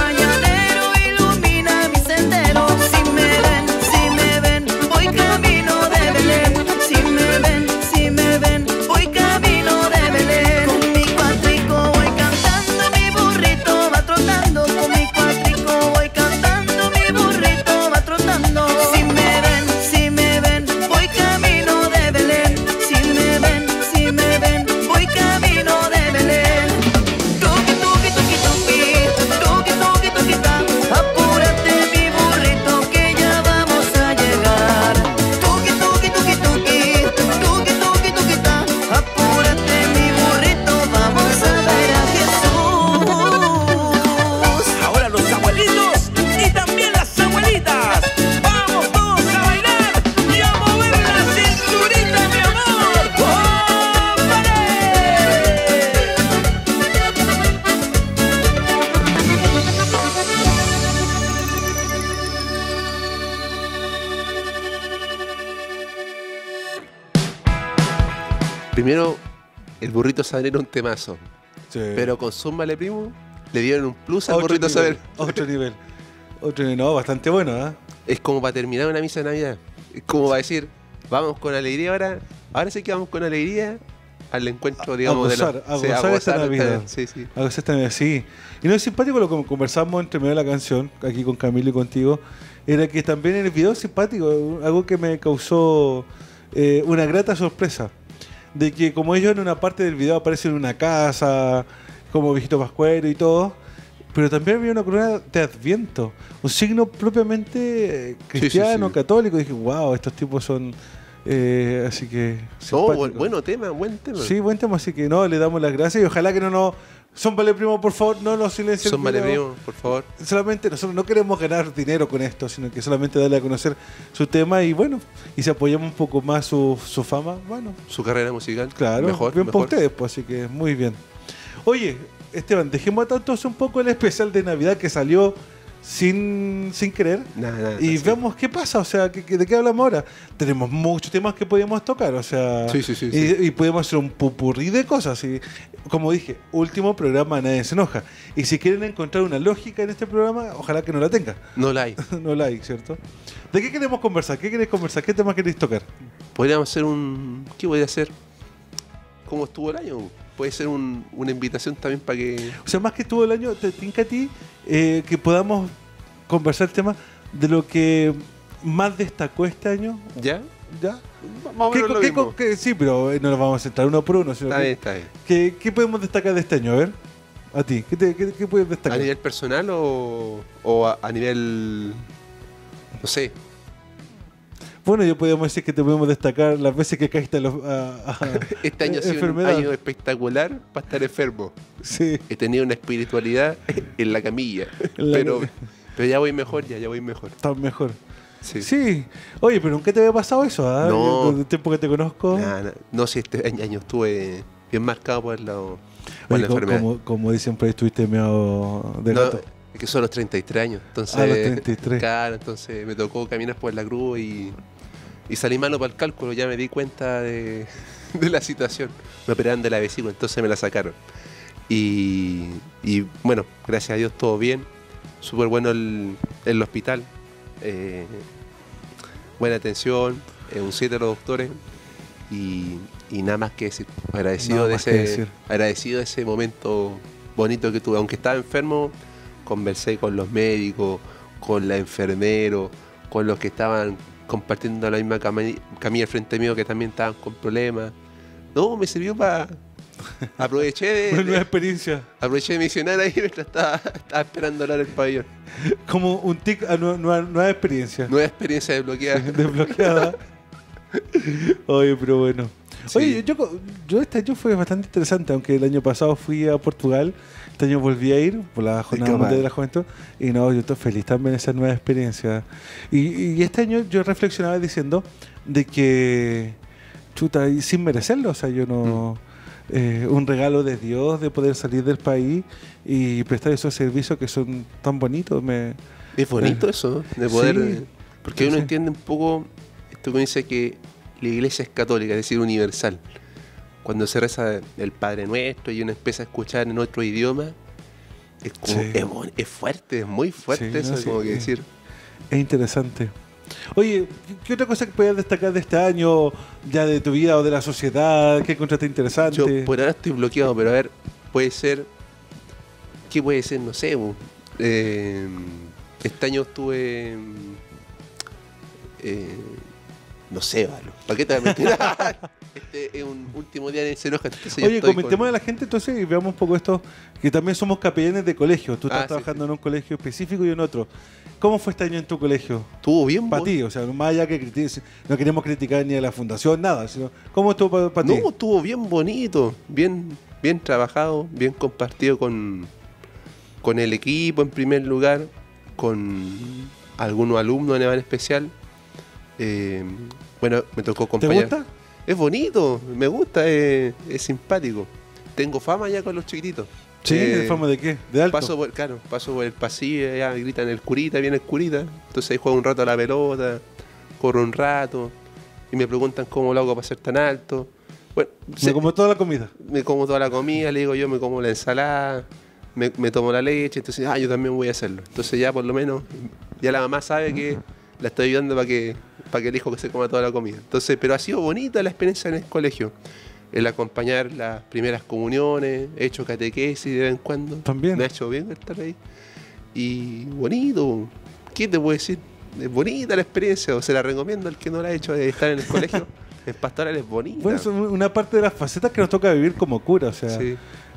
Primero, el burrito sabanero un temazo. Sí. Pero con Zúmbale Primo le dieron un plus al Otro burrito nivel, sabanero. Otro nivel. Otro nivel. No, bastante bueno, ¿ah? Es como para terminar una misa de Navidad. Es como para decir, vamos con alegría ahora. Ahora sí que vamos con alegría al encuentro, digamos, a gozar esta Navidad. Sí, sí. A gozar esta Navidad, sí. Y no es simpático lo que conversamos entre medio de la canción, aquí con Camilo y contigo, era que también en el video es simpático, algo que me causó una grata sorpresa. De que como ellos en una parte del video aparecen en una casa, como viejito pascuero y todo, pero también había una corona de Adviento, un signo propiamente cristiano, sí. católico. Y dije, wow, estos tipos son... así que... No, simpáticos. bueno tema, buen tema. Sí, buen tema, así que no, le damos las gracias y ojalá que no nos... Zúmbale Primo, por favor, no nos silencien. Zúmbale Primo, por favor. Solamente nosotros no queremos ganar dinero con esto, sino que solamente darle a conocer su tema y bueno, y si apoyamos un poco más su fama, bueno, Su carrera musical. claro, Mejor, bien mejor. para ustedes, pues así que muy bien. Oye, Esteban, dejemos entonces un poco el especial de Navidad que salió sin querer Nada, y sí. veamos qué pasa, o sea, ¿de qué hablamos ahora? Tenemos muchos temas que podíamos tocar, o sea, Sí. y podemos hacer un pupurrí de cosas. Y, como dije, último programa, nadie se enoja. Y si quieren encontrar una lógica en este programa, ojalá que no la tenga. No la hay. No la hay, ¿cierto? ¿De qué queremos conversar? ¿Qué queréis conversar? ¿Qué tema queréis tocar? Podríamos hacer un... ¿Qué voy a hacer? ¿Cómo estuvo el año? Puede ser una invitación también para que... O sea, más que todo el año, te tinca a ti que podamos conversar el tema de lo que más destacó este año. ¿Ya? ¿Ya? Más o menos lo mismo. Sí, pero no nos vamos a centrar uno por uno. Sino Está que- bien, está bien. ¿Qué podemos destacar de este año? A ver, a ti, ¿qué puedes ¿A destacar? nivel personal o a nivel... No sé. Bueno, yo podemos decir que te podemos destacar las veces que caíste Este año ha sido un enfermedad. año espectacular para estar enfermo. Sí, He tenido una espiritualidad en la camilla. En la pero, camilla. pero ya voy mejor, ya voy mejor. estás mejor. Sí. Sí. Oye, pero nunca te había pasado eso, ¿ah? No. Yo, desde el tiempo que te conozco. No, si este año estuve bien marcado por Oye, la enfermedad. como dicen por ahí, estuviste medio de No, gato. es que son los 33 años. Entonces, Ah, los 33. Claro, entonces me tocó caminar por la cruz y salí malo para el cálculo. Ya me di cuenta de la situación. Me operaron de la vesícula, entonces me la sacaron. Y bueno, gracias a Dios todo bien. Súper bueno el hospital. Buena atención, un 7 de los doctores. Y nada más que decir. Agradecido Nada de más que decir. ese, agradecido de ese momento bonito que tuve. Aunque estaba enfermo, conversé con los médicos, con la enfermera, con los que estaban compartiendo la misma camilla al frente mío que también estaban con problemas. No, me sirvió para... Aproveché Una nueva de experiencia. misionar ahí mientras estaba esperando hablar el pabellón. Como un tic a nueva experiencia. Nueva experiencia desbloqueada. Desbloqueada. Oye, pero bueno. Sí. Oye, yo este año fue bastante interesante, aunque el año pasado fui a Portugal, este año volví a ir por la jornada Qué mundial de mal. la juventud y no, yo estoy feliz también de esa nueva experiencia. Y este año yo reflexionaba diciendo de que, chuta, y sin merecerlo, o sea, yo no... un regalo de Dios de poder salir del país y prestar esos servicios que son tan bonitos. Es bonito eso, de poder... Sí. Porque uno Sí. entiende un poco esto que dice que la iglesia es católica, es decir, universal. Cuando se reza el Padre Nuestro y uno empieza a escuchar en otro idioma, es, como, Sí. es fuerte, es muy fuerte Sí, eso, no, sí. como que decir... Es interesante. Oye, ¿qué otra cosa que puedas destacar de este año, ya de tu vida o de la sociedad? ¿Qué encontraste interesante? Yo por ahora estoy bloqueado, pero a ver, puede ser... ¿Qué puede ser? No sé. Este año estuve... no sé, Valo. ¿Para qué te voy a mentir? Este es un último día en el Senoja. entonces yo Oye, estoy comentemos con- a la gente entonces y veamos un poco esto, que también somos capellanes de colegio. Tú estás Sí, trabajando sí. en un colegio específico y en otro. ¿Cómo fue este año en tu colegio? Estuvo bien, Para ti, o sea, más allá que no queremos criticar ni a la fundación, nada, sino ¿cómo estuvo para ti? No, estuvo bien bonito, bien trabajado, bien compartido con el equipo en primer lugar, con algunos alumnos en especial. Bueno, me tocó ¿Te acompañar. gusta? Es bonito, me gusta, es simpático. Tengo fama ya con los chiquititos. Sí, ¿de fama de qué? ¿De alto? Paso por el pasillo, ya gritan el curita, viene el curita. Entonces ahí juego un rato a la pelota, corro un rato y me preguntan cómo lo hago para ser tan alto. Bueno, Me como toda la comida. me como toda la comida, le digo yo, me como la ensalada, me tomo la leche, entonces, yo también voy a hacerlo. Entonces ya por lo menos, ya la mamá sabe que la estoy ayudando para que el hijo que se coma toda la comida. Entonces, pero ha sido bonita la experiencia en el colegio. El acompañar las primeras comuniones, he hecho catequesis de vez en cuando. También. Me ha hecho bien estar ahí. Y bonito, ¿qué te puedo decir? Es bonita la experiencia, o se la recomiendo al que no la ha hecho de estar en el colegio. El pastoral es bonita. Bueno, es una parte de las facetas que nos toca vivir como cura, o sea, Sí.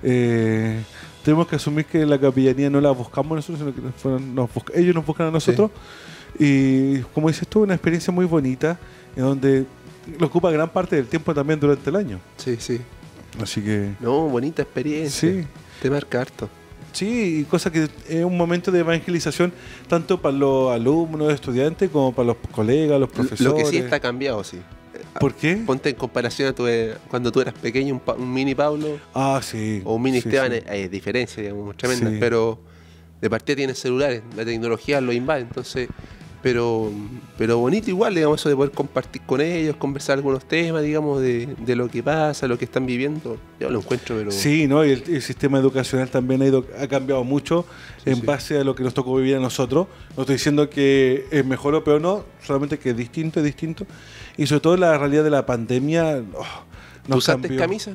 tenemos que asumir que la capellanía no la buscamos nosotros, sino que ellos nos buscan a nosotros. Y como dices tú, una experiencia muy bonita, en donde lo ocupa gran parte del tiempo también durante el año. Sí, sí. Así que, No, bonita experiencia. sí. Te marca harto. Sí, y cosa que es un momento de evangelización tanto para los alumnos, estudiantes, como para los colegas, los profesores. Lo que sí está cambiado, sí. ¿Por qué? Ponte en comparación a cuando tú eras pequeño, un mini Pablo Ah, sí. o un mini Sí, Esteban, sí. hay diferencias, digamos, tremendas. Sí. Pero de partida tienes celulares, la tecnología lo invade, entonces... Pero bonito igual, digamos, eso de poder compartir con ellos, conversar algunos temas, digamos, de lo que pasa, lo que están viviendo. Yo lo encuentro, pero... Sí, ¿no? Y el sistema educacional también ha cambiado mucho en base a lo que nos tocó vivir a nosotros. No estoy diciendo que es mejor o peor, no, solamente que es distinto. Y sobre todo la realidad de la pandemia ¿Tú nos usaste cambió. camisa?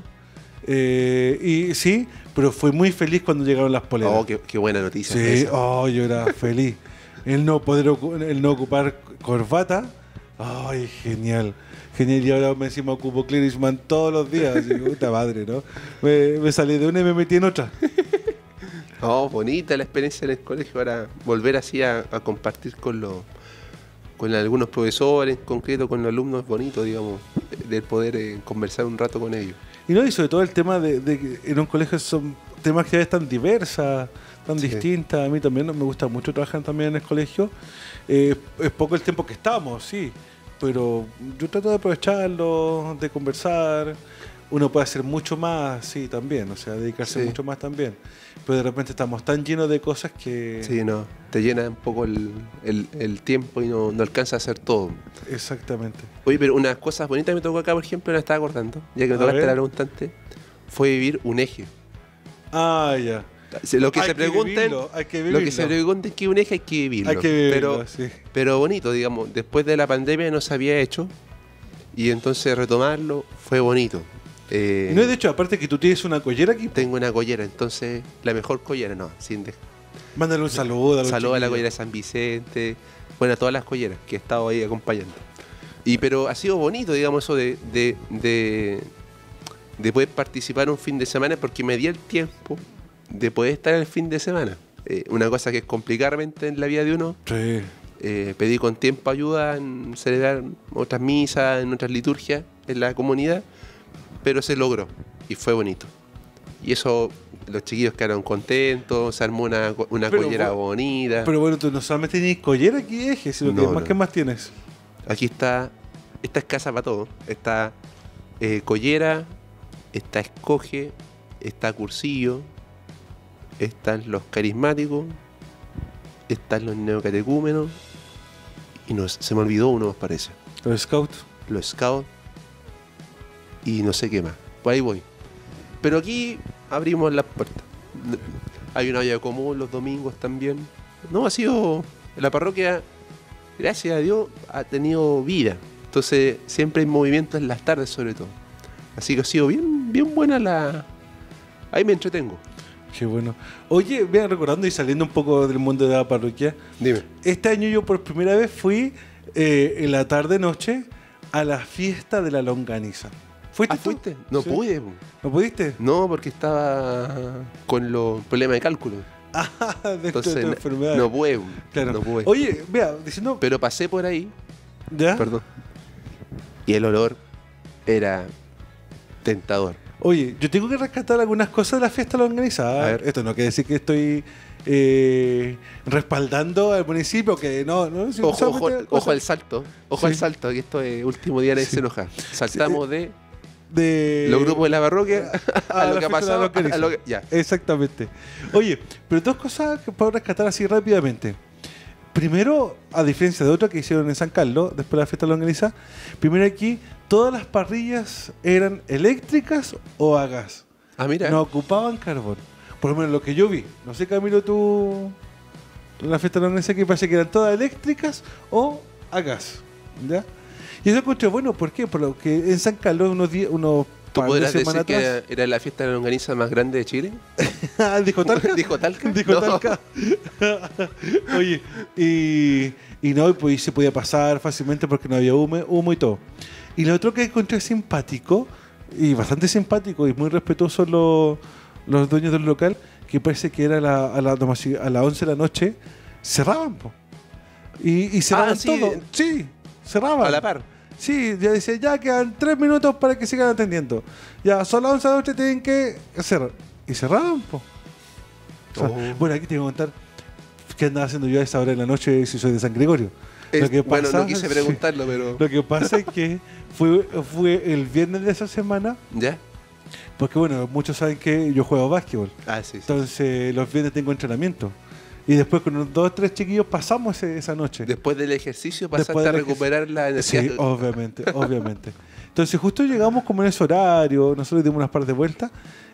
Y sí, pero fui muy feliz cuando llegaron las poleras. Oh, qué buena noticia. Sí, esa. oh, yo era feliz. El no ocupar corbata, ay, genial. Genial, y ahora encima ocupo Clearisman todos los días. Así, puta madre, ¿no? Me salí de una y me metí en otra. Oh, bonita la experiencia en el colegio, ahora volver así a compartir con algunos profesores, en concreto con los alumnos, es bonito, digamos, del poder conversar un rato con ellos. Y no, y sobre todo el tema de que en un colegio son temas que tan diversas, tan Sí. distintas. A mí también me gusta mucho trabajar también en el colegio. Es poco el tiempo que estamos, sí, pero yo trato de aprovecharlo, de conversar. Uno puede hacer mucho más, sí, también, o sea, dedicarse Sí. mucho más también. Pero de repente estamos tan llenos de cosas que... Sí, no, te llena un poco el tiempo y no alcanza a hacer todo. Exactamente. Oye, pero unas cosas bonitas que me tocó acá, por ejemplo, me la estaba acordando, ya que me A tocaste ver. la pregunta antes, fue vivir un eje. Ah, ya. Lo que Hay se pregunten, vivirlo, hay que lo que se vivirlo. pregunten que un eje hay que vivirlo. Hay que vivirlo, sí. Pero bonito, digamos, después de la pandemia no se había hecho y entonces retomarlo fue bonito. Y no, de hecho, aparte que tú tienes una collera aquí, Tengo una collera, entonces la mejor collera, no, mándale un saludo a los saludo a la chiquillos. collera de San Vicente, bueno, a todas las colleras que he estado ahí acompañando. Pero ha sido bonito, digamos, eso de poder participar un fin de semana porque me di el tiempo de poder estar el fin de semana. Una cosa que es complicada realmente en la vida de uno. Sí. Pedí con tiempo ayuda en celebrar otras misas, en otras liturgias en la comunidad, pero se logró y fue bonito. Y eso, los chiquillos quedaron contentos, se armó una Pero collera vos- bonita. Pero bueno, tú no solamente tienes collera aquí, eje, sino que No, más no. que más tienes. Aquí está, esta es casa para todo. Está collera, está escoge, está cursillo, están los carismáticos, están los neocatecúmenos y se me olvidó uno, me parece. Los scouts. Los scouts y no sé qué más. Por ahí voy. Pero aquí abrimos las puertas. Hay una olla común los domingos también. No, ha sido... La parroquia, gracias a Dios, ha tenido vida. Entonces siempre hay movimiento en las tardes sobre todo. Así que ha sido bien, bien buena la... Ahí me entretengo. Qué bueno. Oye, vean, recordando y saliendo un poco del mundo de la parroquia, Dime. este año yo por primera vez fui en la tarde-noche a la fiesta de la longaniza. ¿Fuiste tú? ¿Fuiste? No Sí. pude. po. ¿No pudiste? No, porque estaba con los problemas de cálculo. Ah, de tu Entonces enfermedad. no pude. po. Claro. No pude. Oye, vea, diciendo... Pero pasé por ahí. ¿Ya? Perdón. Y el olor era tentador. Oye, yo tengo que rescatar algunas cosas de la fiesta organizada. A ver. Esto no quiere decir que estoy respaldando al municipio, que no, si Ojo, solamente ojo cosas al salto. Ojo Sí. al salto, que esto es último día de Sí. se enoja. Saltamos de de los grupos de la parroquia a lo la que fiesta de ha la pasado. longaniza. a lo que- ya. Exactamente. Oye, pero dos cosas que puedo rescatar así rápidamente. primero, a diferencia de otra que hicieron en San Carlos, después de la fiesta longaniza, primero aquí todas las parrillas eran eléctricas o a gas. Ah, mira. No ocupaban carbón. Por lo menos lo que yo vi. No sé, Camilo, tú en la fiesta longaniza que parece que eran todas eléctricas o a gas. ¿Ya? Y eso encontré bueno, ¿por qué? Por lo que en San Carlos unos ¿Tú par de podrás decir semanas que atrás... era la fiesta de la longaniza más grande de Chile? ¿Dijo Talca? ¿Dijo Talca? Dijo No. Talca. Oye, y no, pues se podía pasar fácilmente porque no había humo y todo. Y lo otro que encontré simpático, y bastante simpático y muy respetuoso los dueños del local, que parece que era a las 11 de la noche, cerraban, po. Y cerraban sí. todo. Sí, cerraban. A la par. Sí, ya decía, ya quedan 3 minutos para que sigan atendiendo. Ya, son las 11 de la noche, tienen que cerrar. Y cerraban, po. O sea, bueno, aquí te voy a contar qué andaba haciendo yo a esa hora de la noche si soy de San Gregorio. Bueno, no quise preguntarlo, pero... Lo que pasa es que fue el viernes de esa semana, ¿Ya? porque bueno, muchos saben que yo juego básquetbol. Ah, sí. Entonces los viernes tengo entrenamiento. Y después con unos 2 o 3 chiquillos pasamos esa noche. Después del ejercicio pasaste Después a del recuperar la energía. Sí, obviamente, obviamente. Entonces justo llegamos como en ese horario, nosotros dimos unas par de vueltas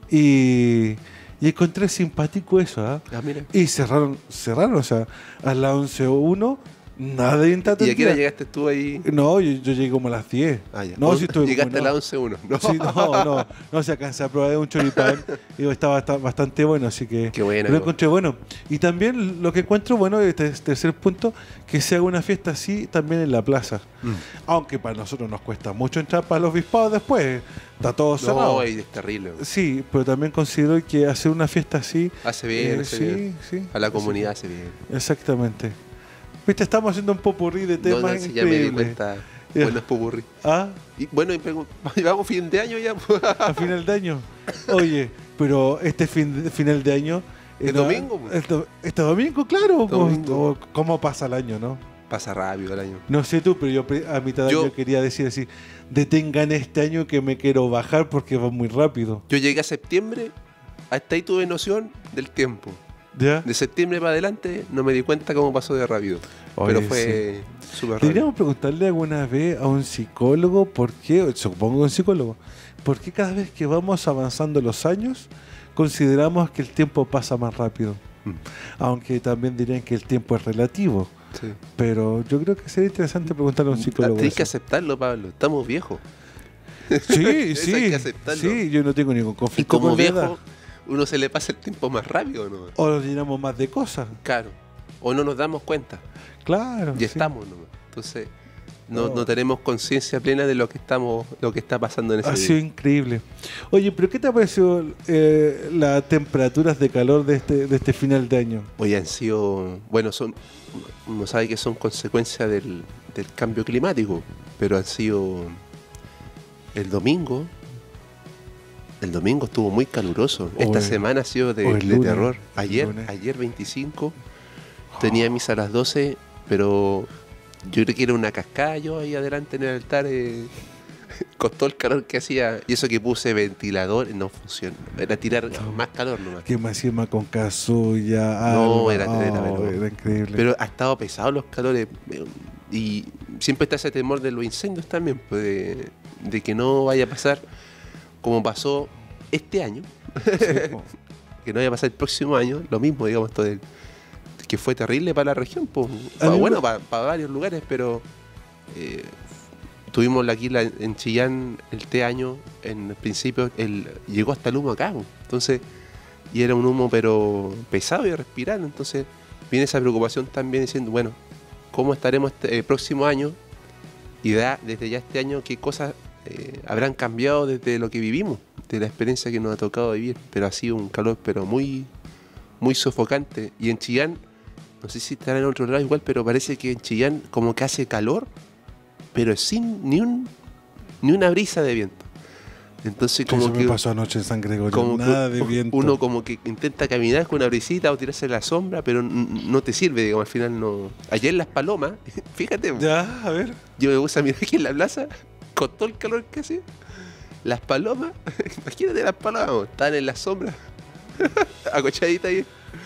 y encontré simpático eso, ¿ah? Ah, mira. Y cerraron, o sea, a las 11:01, nada de ¿Y a qué hora atendida. llegaste tú ahí? No, yo llegué como a las 10. Ah, ya. No, sí estuve Llegaste como, a las 11:01. No. Sí, no se alcanza a probar un choripán y estaba bastante bueno, así que Qué bueno, lo qué encontré bueno. Y también lo que encuentro bueno, este es tercer punto, que se haga una fiesta así también en la plaza. Aunque para nosotros nos cuesta mucho entrar para los bispados después, está todo cerrado. No, es terrible. Sí, pero también considero que hacer una fiesta así... Hace bien, hace bien. Sí. A la comunidad hace bien. Exactamente. Viste, estamos haciendo un popurrí de No, temas sí, ya me di increíbles. cuenta. Ya. Bueno, es pupurri. Ah, Y bueno, llevamos fin de año ya. a final de año. Oye, pero este final de año... ¿Es domingo, pues? Este domingo, claro. Domingo. ¿Cómo pasa el año, no? Pasa rápido el año. No sé tú, pero yo a mitad de año quería decir así, detengan este año que me quiero bajar porque va muy rápido. Yo llegué a septiembre, hasta ahí tuve noción del tiempo. ¿Ya? De septiembre para adelante no me di cuenta cómo pasó de rápido. Oye, pero fue súper rápido. Deberíamos preguntarle alguna vez a un psicólogo por qué, supongo un psicólogo, por qué cada vez que vamos avanzando los años consideramos que el tiempo pasa más rápido. Aunque también dirían que el tiempo es relativo. Sí. Pero yo creo que sería interesante preguntarle a un psicólogo. Tienes que eso. aceptarlo, Pablo. Estamos viejos. Sí, Eso hay que sí. aceptarlo. Sí, yo no tengo ningún Y conflicto como con la edad. viejo, uno se le pasa el tiempo más rápido, ¿no? O nos llenamos más de cosas. Claro. O no nos damos cuenta. Claro. Y sí. estamos, ¿no? Entonces, No. no tenemos conciencia plena de lo que está pasando en ese Ha día. sido increíble. Oye, pero ¿qué te ha parecido las temperaturas de calor de este final de año? Hoy han sido, bueno, uno sabe que son consecuencia del cambio climático, pero han sido el domingo estuvo muy caluroso. Esta el- semana ha sido de el lunes, terror. el lunes. Ayer 25 tenía misa a las 12, pero yo creo que era una cascada yo ahí adelante en el altar con todo el calor que hacía. Y eso que puse ventilador, no funcionó. Era tirar más calor nomás. Que más encima con casulla. No, alba. era Era increíble. Pero ha estado pesado los calores y siempre está ese temor de los incendios también, pues, de que no vaya a pasar como pasó este año, Sí, po. que no vaya a pasar el próximo año, lo mismo, digamos, esto que fue terrible para la región, pues, A mí bueno, para varios lugares, pero tuvimos aquí en Chillán este año, en el principio, llegó hasta el humo acá, pues. Entonces, y era un humo pero pesado y respirar, entonces viene esa preocupación también diciendo, bueno, ¿cómo estaremos el próximo año? Y desde ya este año, ¿qué cosas habrán cambiado desde lo que vivimos, de la experiencia que nos ha tocado vivir? Pero ha sido un calor pero muy, muy sofocante. Y en Chillán, no sé si estará en otro lado igual, pero parece que en Chillán como que hace calor, pero sin ni una brisa de viento. Entonces como Eso que me pasó anoche en San Gregorio. como Nada que de viento. uno como que intenta caminar con una brisita o tirarse a la sombra, pero no te sirve, digamos, al final no. Ayer Las Palomas, fíjate, Ya, a ver. yo me puse a mirar aquí en la plaza, con todo el calor que hace, Las Palomas, imagínate Las Palomas, estaban en la sombra, acochaditas ahí.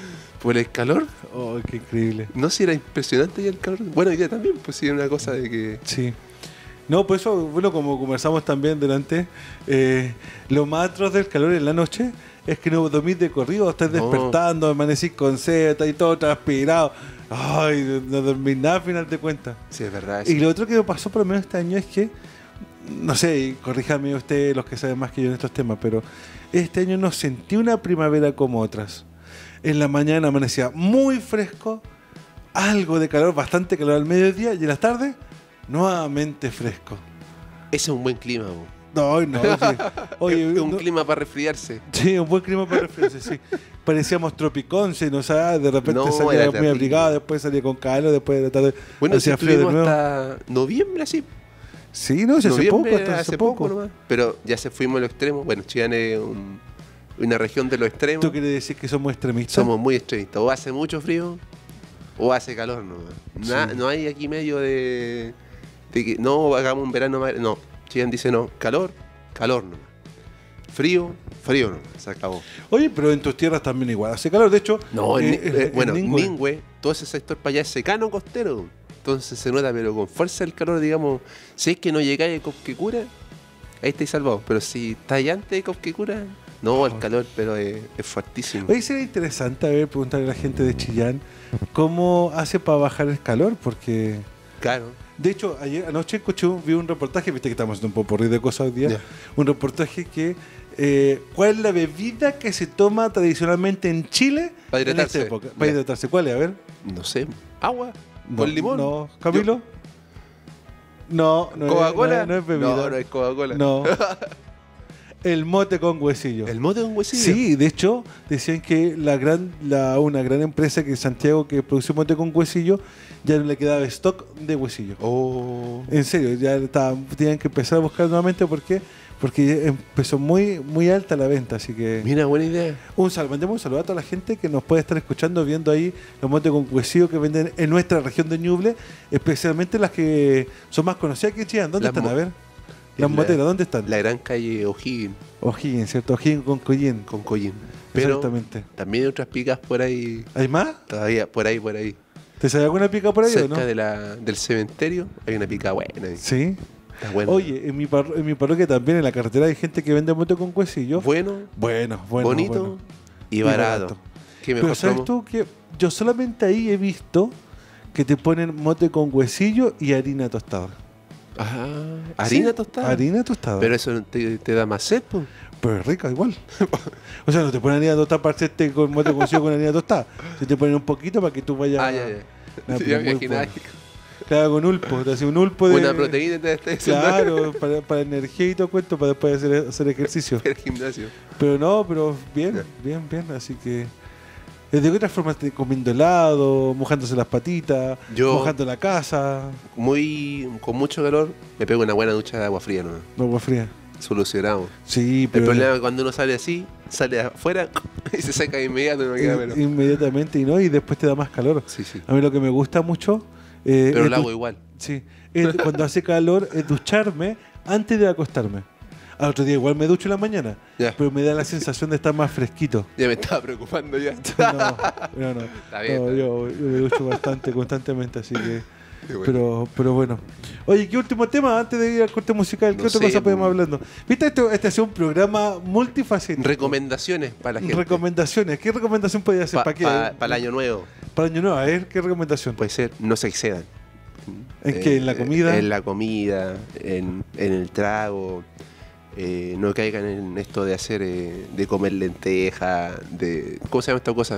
¿Por el calor? Oh, qué increíble. No, si era impresionante ya el calor. Bueno, hoy día también, pues sí, era una cosa de que... Sí. No, por eso, bueno, como conversamos también delante, lo más atroz del calor en la noche es que no dormís de corrido, estás No. despertando, amanecís con sed, estás todo transpirado. Ay, no dormís nada a final de cuentas. Sí, es verdad. Y lo otro que me pasó por lo menos este año es que, no sé, y corríjame usted, los que saben más que yo en estos temas, pero este año no sentí una primavera como otras. En la mañana amanecía muy fresco, algo de calor, bastante calor al mediodía, y en las tardes, nuevamente fresco. Ese es un buen clima, po. No, no, sí. Oye, Es un no- clima para resfriarse. sí, un buen clima para refrescarse, sí. Parecíamos tropiconce, no sé, de repente No, salía era muy terrible. abrigado, después salía con calor, después de la tarde Bueno, si hacía frío de estuvimos nuevo. hasta noviembre, así. Sí, no, si hace poco, Noviembre, hasta hace poco. nomás. Pero ya se fuimos a los extremos. Bueno, Chillán es una región de los extremos. ¿Tú quieres decir que somos extremistas? Somos muy extremistas. O hace mucho frío o hace calor. Sí. No hay aquí medio de que no hagamos un verano más. No, Chillán dice no. Calor, calor nomás. Frío, frío nomás. Se acabó. Oye, pero en tus tierras también igual hace calor. De hecho, No, bueno, Ningüe. Ningüe, todo ese sector para allá es secano costero. Entonces se nota, pero con fuerza el calor, digamos. Si es que no llegáis a Copquecura, ahí estáis salvados. Pero si estáis antes de Copquecura, no, el calor, pero es fuertísimo. Oye, sería interesante, a ver, preguntarle a la gente de Chillán cómo hace para bajar el calor, porque... Claro. De hecho, anoche vi un reportaje, viste que estamos haciendo un poco de cosas hoy día, Ya. un reportaje que... ¿cuál es la bebida que se toma tradicionalmente en Chile Para en esta hidratarse. época? Para Ya. hidratarse. ¿Cuál es? A ver. No sé, agua, No, con limón. No, ¿Camilo? No, no, ¿Coca-Cola? no es bebida. No, no es Coca-Cola. No. El mote con huesillo. ¿El mote de un huesillo? Sí, de hecho, decían que una gran empresa que es Santiago que produce mote con huesillo, ya no le quedaba stock de huesillo. Oh. En serio, ya tenían que empezar a buscar nuevamente. ¿Por qué? Porque empezó muy, muy alta la venta, así que... Mira, buena idea. Mandemos un saludo a toda la gente que nos puede estar escuchando, viendo ahí los motes con huesillo que venden en nuestra región de Ñuble, especialmente las que son más conocidas que en Chillán. ¿Dónde Las están? mo- A ver. Las en moteras, ¿dónde están? La gran calle O'Higgins O'Higgins, ¿cierto? O'Higgins con Collín. con Collín. Pero Exactamente. también hay otras picas por ahí, ¿Hay más? todavía, por ahí. ¿Te sale alguna pica por ahí o Cerca no? del cementerio hay una pica buena. Ahí. Sí. Está buena. Oye, en mi parroquia también, en la carretera, hay gente que vende mote con huesillo. Bueno, Bueno, bonito bueno. y barato. ¿Qué mejor Pero ¿sabes promo? tú que yo solamente ahí he visto que te ponen mote con huesillo y harina tostada? Ah, harina Sí, tostada. Harina tostada. Pero eso no te da más sed, pues. Pero es rica igual. O sea, no te ponen harina tostada para hacerte con mote con huesillo con harina tostada. Si te ponen un poquito para que tú vayas... Ah, ya. No, Sí, pero ya me muy imaginaba. bueno. Claro, con ulpo. Te hace un ulpo de... Una proteína te está diciendo. Claro, para energía y todo cuento, para después hacer ejercicio. El gimnasio. Pero no, pero bien, Ya. bien. Así que... ¿De qué otra forma? Comiendo helado, mojándose las patitas, Yo- mojando la casa, Con mucho calor, me pego una buena ducha de agua fría, ¿no? no agua fría. Solucionado. Sí, El pero problema es que cuando uno sale así, sale afuera y se seca de inmediato. No queda pelo. inmediatamente y no, y después te da más calor. Sí, sí. A mí lo que me gusta mucho Pero es lo hago igual. sí, cuando hace calor es ducharme antes de acostarme. Al otro día igual me ducho en la mañana, Ya. pero me da la sensación de estar más fresquito. Ya me estaba preocupando ya. No. Está bien, No, está yo me ducho bastante, constantemente, así que... Qué bueno. Pero bueno. Oye, ¿qué último tema antes de ir al corte musical? ¿Qué No otra sé, cosa podemos pues. hablando? ¿Viste? Este ha sido un programa multifacético. Recomendaciones para la gente. Recomendaciones. ¿Qué recomendación podría hacer? ¿Para qué? Para el año nuevo. Para Año Nuevo. A ver, ¿qué recomendación? Puede ser, no se excedan. ¿En qué? ¿En la comida? En la comida, en el trago. No caigan en esto de hacer, de comer lenteja, ¿cómo se llama esta cosa?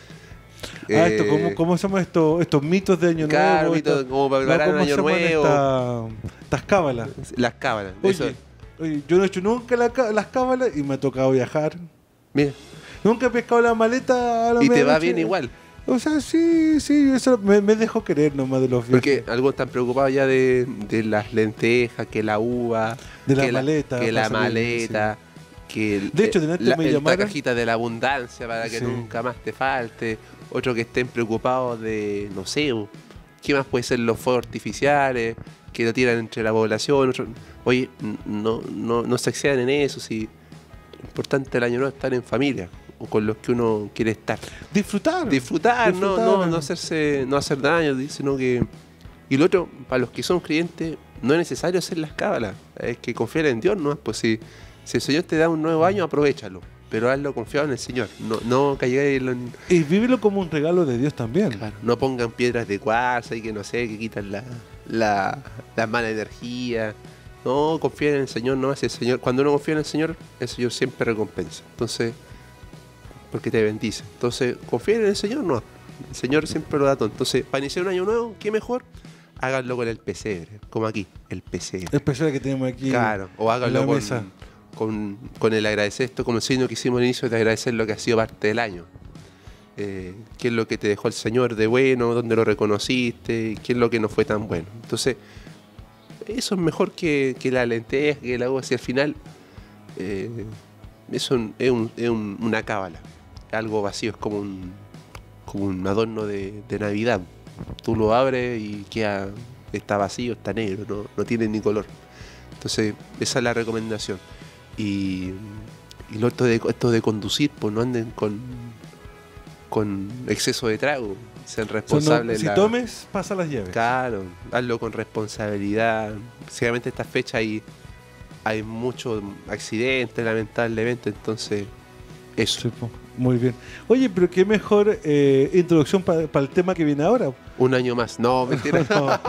esto, ¿cómo se llama estos mitos de Año Claro, Nuevo? mitos como para preparar ¿cómo un se Año llaman Nuevo? Estas cábalas. Las cábalas. Eso. Oye, yo no he hecho nunca las cábalas y me ha tocado viajar. Mira, Nunca he pescado la maleta a la y te va medianoche. bien igual. O sea, sí, eso me dejo querer nomás de los viajes. Porque algunos están preocupados ya de las lentejas, que la uva, De la que maleta, que la pasa bien, maleta, que De hecho, delante me la llamaron- cajita de la abundancia para que Sí. nunca más te falte. Otros que estén preocupados de, no sé, ¿qué más puede ser los fuegos artificiales? Que lo tiran entre la población. Oye, no se excedan en eso. Si lo importante del año nuevo es estar en familia. con los que uno quiere estar. Disfrutar, No hacer daño, sino que... Y lo otro, para los que son creyentes, no es necesario hacer las cábalas, es que confiar en Dios, ¿no? Pues si el Señor te da un nuevo año, aprovéchalo, pero hazlo confiado en el Señor, no caigáis en... Y vívelo como un regalo de Dios también. Claro, no pongan piedras de cuarzo y que no sé, que quitan la mala energía. No, confíen en el Señor, no es el Señor. Cuando uno confía en el Señor siempre recompensa. Entonces, porque te bendice. Entonces, confíen en el Señor, no. El Señor siempre lo da todo. Entonces, para iniciar un año nuevo, ¿qué mejor? Háganlo con el pesebre, como aquí, el pesebre. El pesebre que tenemos aquí. Claro, o háganlo con el agradecer esto, como el signo que hicimos al inicio de agradecer lo que ha sido parte del año. ¿Qué es lo que te dejó el Señor de bueno? ¿Dónde lo reconociste? ¿Qué es lo que no fue tan bueno? Entonces, eso es mejor que la lenteja, que la uva. Si al final, eso es una cábala, algo vacío, es como un adorno de Navidad. Tú lo abres y está vacío, está negro, no tiene ni color. Entonces, esa es la recomendación. Y esto de conducir, pues no anden con exceso de trago, sean responsables. Si tomes, pasa las llaves. Claro, hazlo con responsabilidad. Seguramente esta fecha hay muchos accidentes, lamentablemente, entonces eso. Sí, muy bien. Oye, pero qué mejor introducción para el tema que viene ahora. Un año más. No, mentira.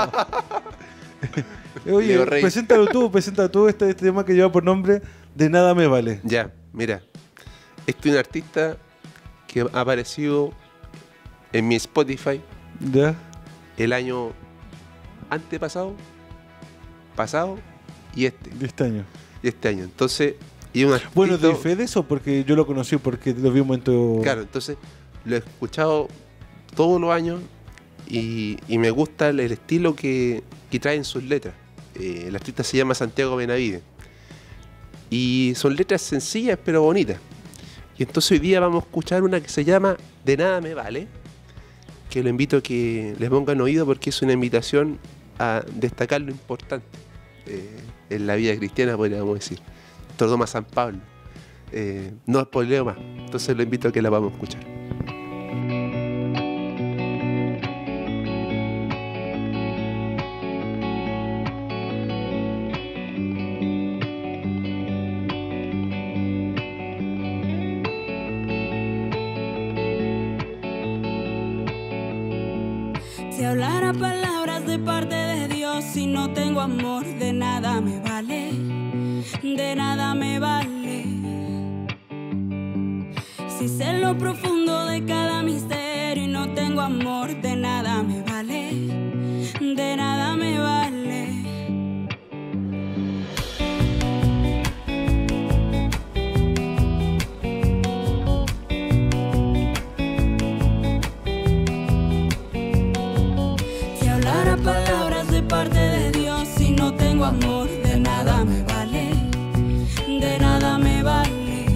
Oye, presenta tú este tema que lleva por nombre De Nada Me Vale. Ya, mira. Este es un artista que ha aparecido en mi Spotify ¿Ya? el año antepasado, pasado y este año. Entonces, y un artista, bueno, ¿de fe de eso? Porque yo lo conocí porque lo vi un momento... Claro, entonces lo he escuchado todos los años y me gusta el estilo que trae en sus letras. El artista se llama Santiago Benavides y son letras sencillas pero bonitas. Y entonces hoy día vamos a escuchar una que se llama De Nada Me Vale, que lo invito a que les pongan oído porque es una invitación a destacar lo importante en la vida cristiana, podríamos decir. Esto lo toma San Pablo. No spoileo más, entonces lo invito a que la vamos a escuchar. Si hablara palabras de parte de Dios, si no tengo amor, de nada me vale, de nada me vale. Si sé lo profundo de cada misterio y no tengo amor, de nada me vale, de nada me vale. Palabras de parte de Dios, si no tengo amor, de nada me vale, de nada me vale.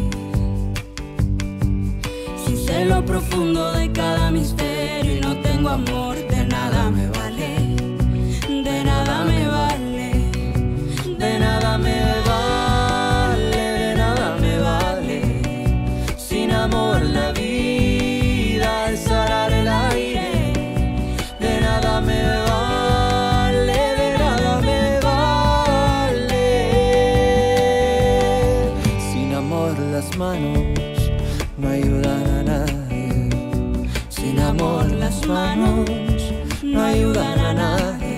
Si sé lo profundo de cada misterio y no tengo amor, de nada me vale, de nada me vale, de nada me vale, de nada me vale. Sin amor la vida es arar el aire, de nada me vale. Las manos no ayudan a nadie. Sin amor las manos no ayudan a nadie.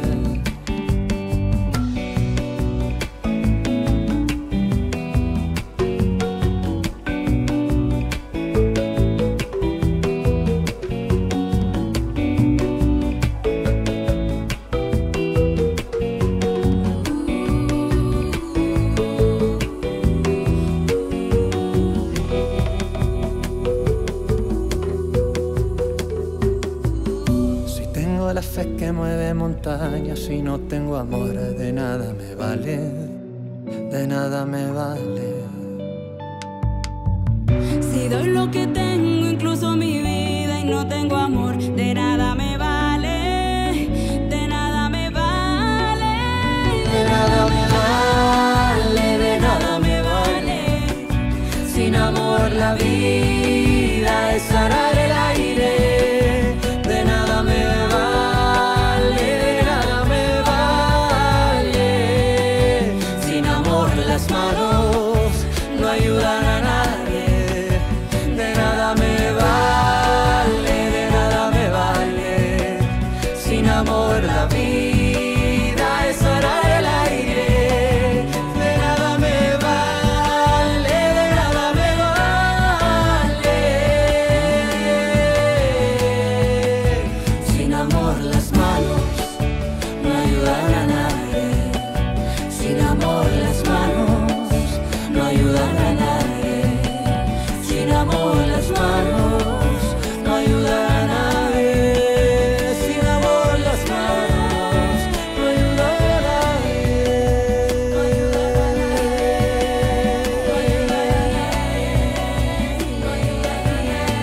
La fe que mueve montañas, si no tengo amor, de nada me vale, de nada me vale. Si doy lo que tengo, incluso mi vida, y no tengo amor, de nada me vale, de nada me vale, de nada me vale, de nada me vale. Sin amor la vida las manos no ayudan a nadie. De nada me vale, de nada me vale. Sin amor la vida es hora el aire. De nada me vale, de nada me vale. Sin amor las manos no ayudan a nadie. Sin amor las manos no ayudan a nadie. Sin amor las manos no ayudan a nadie. Sin amor las manos no ayudan a nadie. No ayudan a nadie. No ayudan a nadie. No ayudan a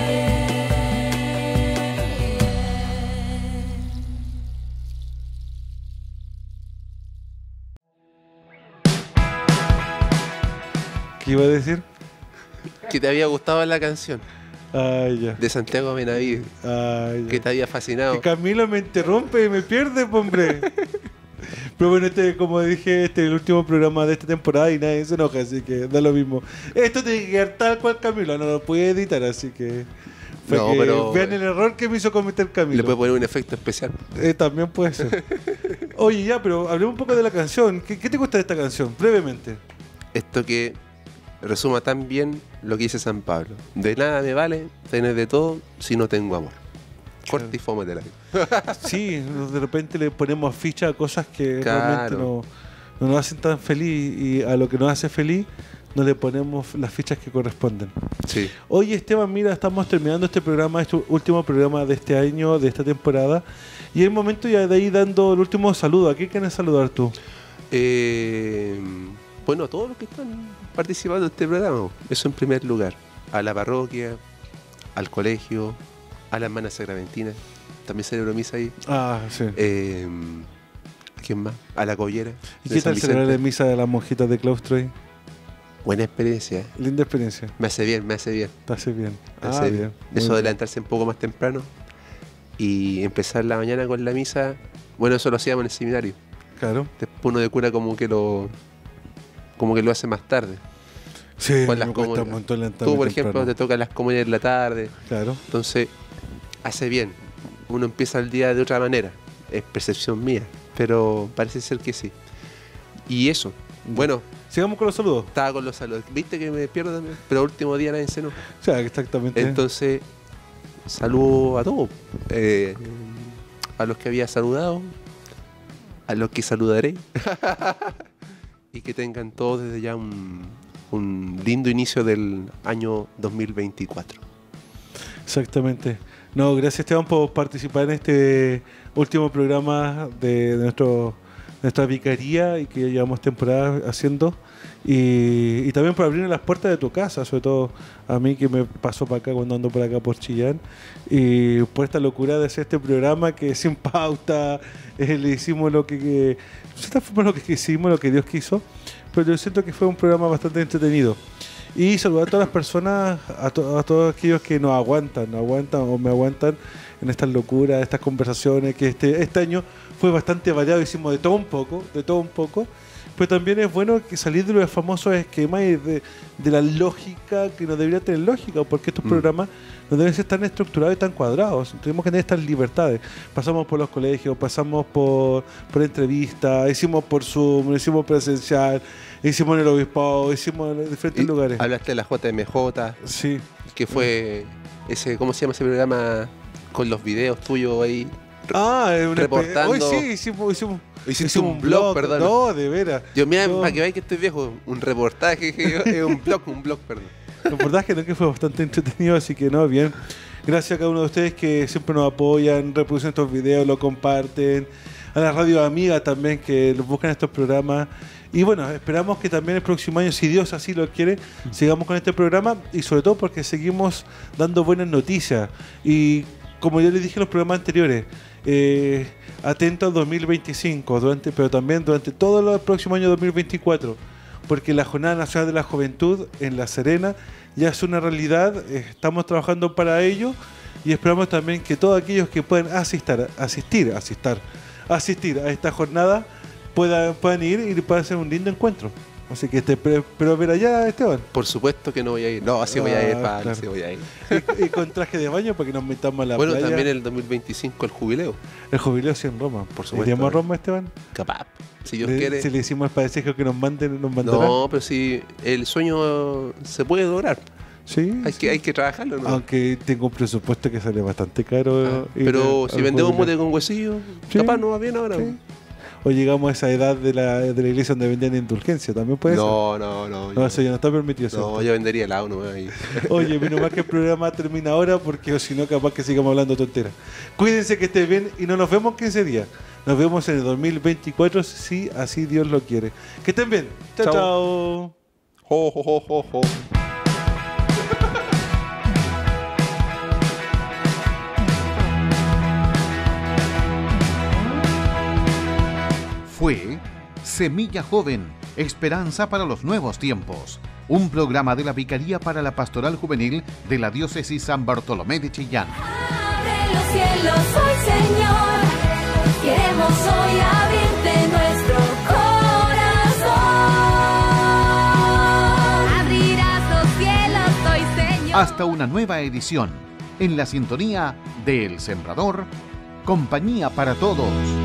¿Qué iba a decir? Que te había gustado la canción Ay, ya. de Santiago Benavides, Ay, ya. que te había fascinado. Que Camilo me interrumpe y me pierde, po, hombre. Pero bueno, como dije, este es el último programa de esta temporada y nadie se enoja, así que da lo mismo. Esto tiene que quedar tal cual Camilo, no lo puede editar, así que... No, que pero- vean el error que me hizo cometer Camilo. Le puede poner un efecto especial. También puede ser. Oye, ya, pero hablemos un poco de la canción. ¿Qué te gusta de esta canción? Brevemente. Esto que resuma tan bien lo que dice San Pablo. De nada me vale tener de todo si no tengo amor. Corta y fome de la vida. Sí, de repente le ponemos ficha a cosas que Claro. realmente no nos hacen tan feliz y a lo que nos hace feliz no le ponemos las fichas que corresponden. Sí. Oye, Esteban, mira, estamos terminando este programa, este último programa de este año, de esta temporada, y es el momento ya de ir dando el último saludo. ¿A qué quieres saludar tú? Bueno, a todos los que están participando en este programa, eso en primer lugar. A la parroquia, al colegio, a la hermana Sacramentina, también celebro misa ahí. Ah, sí. ¿A quién más? A la collera. ¿Y de qué San tal celebrar Vicente. la misa de las monjitas de claustro ahí? Buena experiencia. Linda experiencia. Me hace bien, me hace bien. Te hace bien. Me Ah, hace bien. Muy Eso de bien. levantarse un poco más temprano y empezar la mañana con la misa. Bueno, eso lo hacíamos en el seminario. Claro. Después uno de cura como que lo hace más tarde. Sí, Con las me cuesta comunidades. un montón levantarme Tú, por ejemplo, temprano. te tocan las comunidades en la tarde. Claro. Entonces, hace bien. Uno empieza el día de otra manera. Es percepción mía, pero parece ser que sí. Y eso. Bueno, Sigamos con los saludos. estaba con los saludos. ¿Viste que me pierdo también? Pero último día nadie se enoja. O sea, exactamente. Entonces, saludo a todos. A los que había saludado, a los que saludaré. Y que tengan todos desde ya un lindo inicio del año 2024. Exactamente. No, gracias Esteban por participar en este último programa de nuestra vicaría y que ya llevamos temporada haciendo. Y también por abrirme las puertas de tu casa, sobre todo a mí que me pasó para acá cuando ando por acá por Chillán. Y por esta locura de hacer este programa que sin pauta le hicimos lo que esta fue lo que quisimos, lo que Dios quiso. Pero yo siento que fue un programa bastante entretenido. Y saludar a todas las personas, a todos aquellos que nos aguantan o me aguantan en estas locuras, estas conversaciones, que este año fue bastante variado, hicimos de todo un poco, pero también es bueno que salir de los famosos esquemas y de la lógica que no debería tener lógica, porque estos programas no deben ser tan estructurados y tan cuadrados, tenemos que tener estas libertades. Pasamos por los colegios, pasamos por entrevistas, hicimos por Zoom, hicimos presencial, hicimos en el obispado, hicimos en diferentes Y lugares. hablaste de la JMJ, Sí, que fue ese, ¿cómo se llama ese programa? Con los videos tuyos ahí. es una Reportando. Hoy sí, hicimos Hiciste un blog, perdón. No, de veras. Yo, mira, No. para que veáis que estoy viejo, un reportaje, un blog, perdón. La verdad es que fue bastante entretenido, así que no, bien. Gracias a cada uno de ustedes que siempre nos apoyan, reproducen estos videos, lo comparten. A la radio amiga también que los buscan estos programas. Y bueno, esperamos que también el próximo año, si Dios así lo quiere, sigamos con este programa y sobre todo porque seguimos dando buenas noticias. Y como yo les dije en los programas anteriores, atento al 2025, pero también durante todo el próximo año 2024, porque la Jornada Nacional de la Juventud en La Serena ya es una realidad, estamos trabajando para ello y esperamos también que todos aquellos que puedan asistir a esta jornada puedan ir y puedan hacer un lindo encuentro. Así que pero ver allá, Esteban. Por supuesto que no voy a ir. No, sí voy a ir, Pablo, claro. sí voy a ir. Y con traje de baño para que nos metamos a la Bueno, playa. también el 2025 el jubileo. El jubileo sí en Roma. Por supuesto. ¿Iríamos a Roma, Esteban? Capaz. Si Dios quiere. Si le hicimos el padecejo que nos manden, nos mandarán. No, pero si el sueño se puede lograr. Sí. Hay que trabajarlo, ¿no? Aunque tengo un presupuesto que sale bastante caro. ir Pero si al vendemos jubileo. mote con huesillo, Sí. capaz no va bien ahora. Sí. O llegamos a esa edad de la iglesia donde vendían indulgencia, también puede ser. No. No, eso ya no está permitido. No, ¿cierto? yo vendería helado, no ahí. Oye, menos mal que el programa termina ahora porque si no capaz que sigamos hablando tonteras. Cuídense, que estén bien y no nos vemos 15 días. Nos vemos en el 2024 si así Dios lo quiere. Que estén bien. Chao, Chao. chao. Jo, jo, jo, jo, jo. Fue Semilla Joven, Esperanza para los Nuevos Tiempos, un programa de la Vicaría para la Pastoral Juvenil de la Diócesis San Bartolomé de Chillán. Abre los cielos hoy, Señor. Queremos hoy abrirte nuestro corazón. Abrirás los cielos hoy, Señor. Hasta una nueva edición, en la sintonía de El Sembrador, compañía para todos.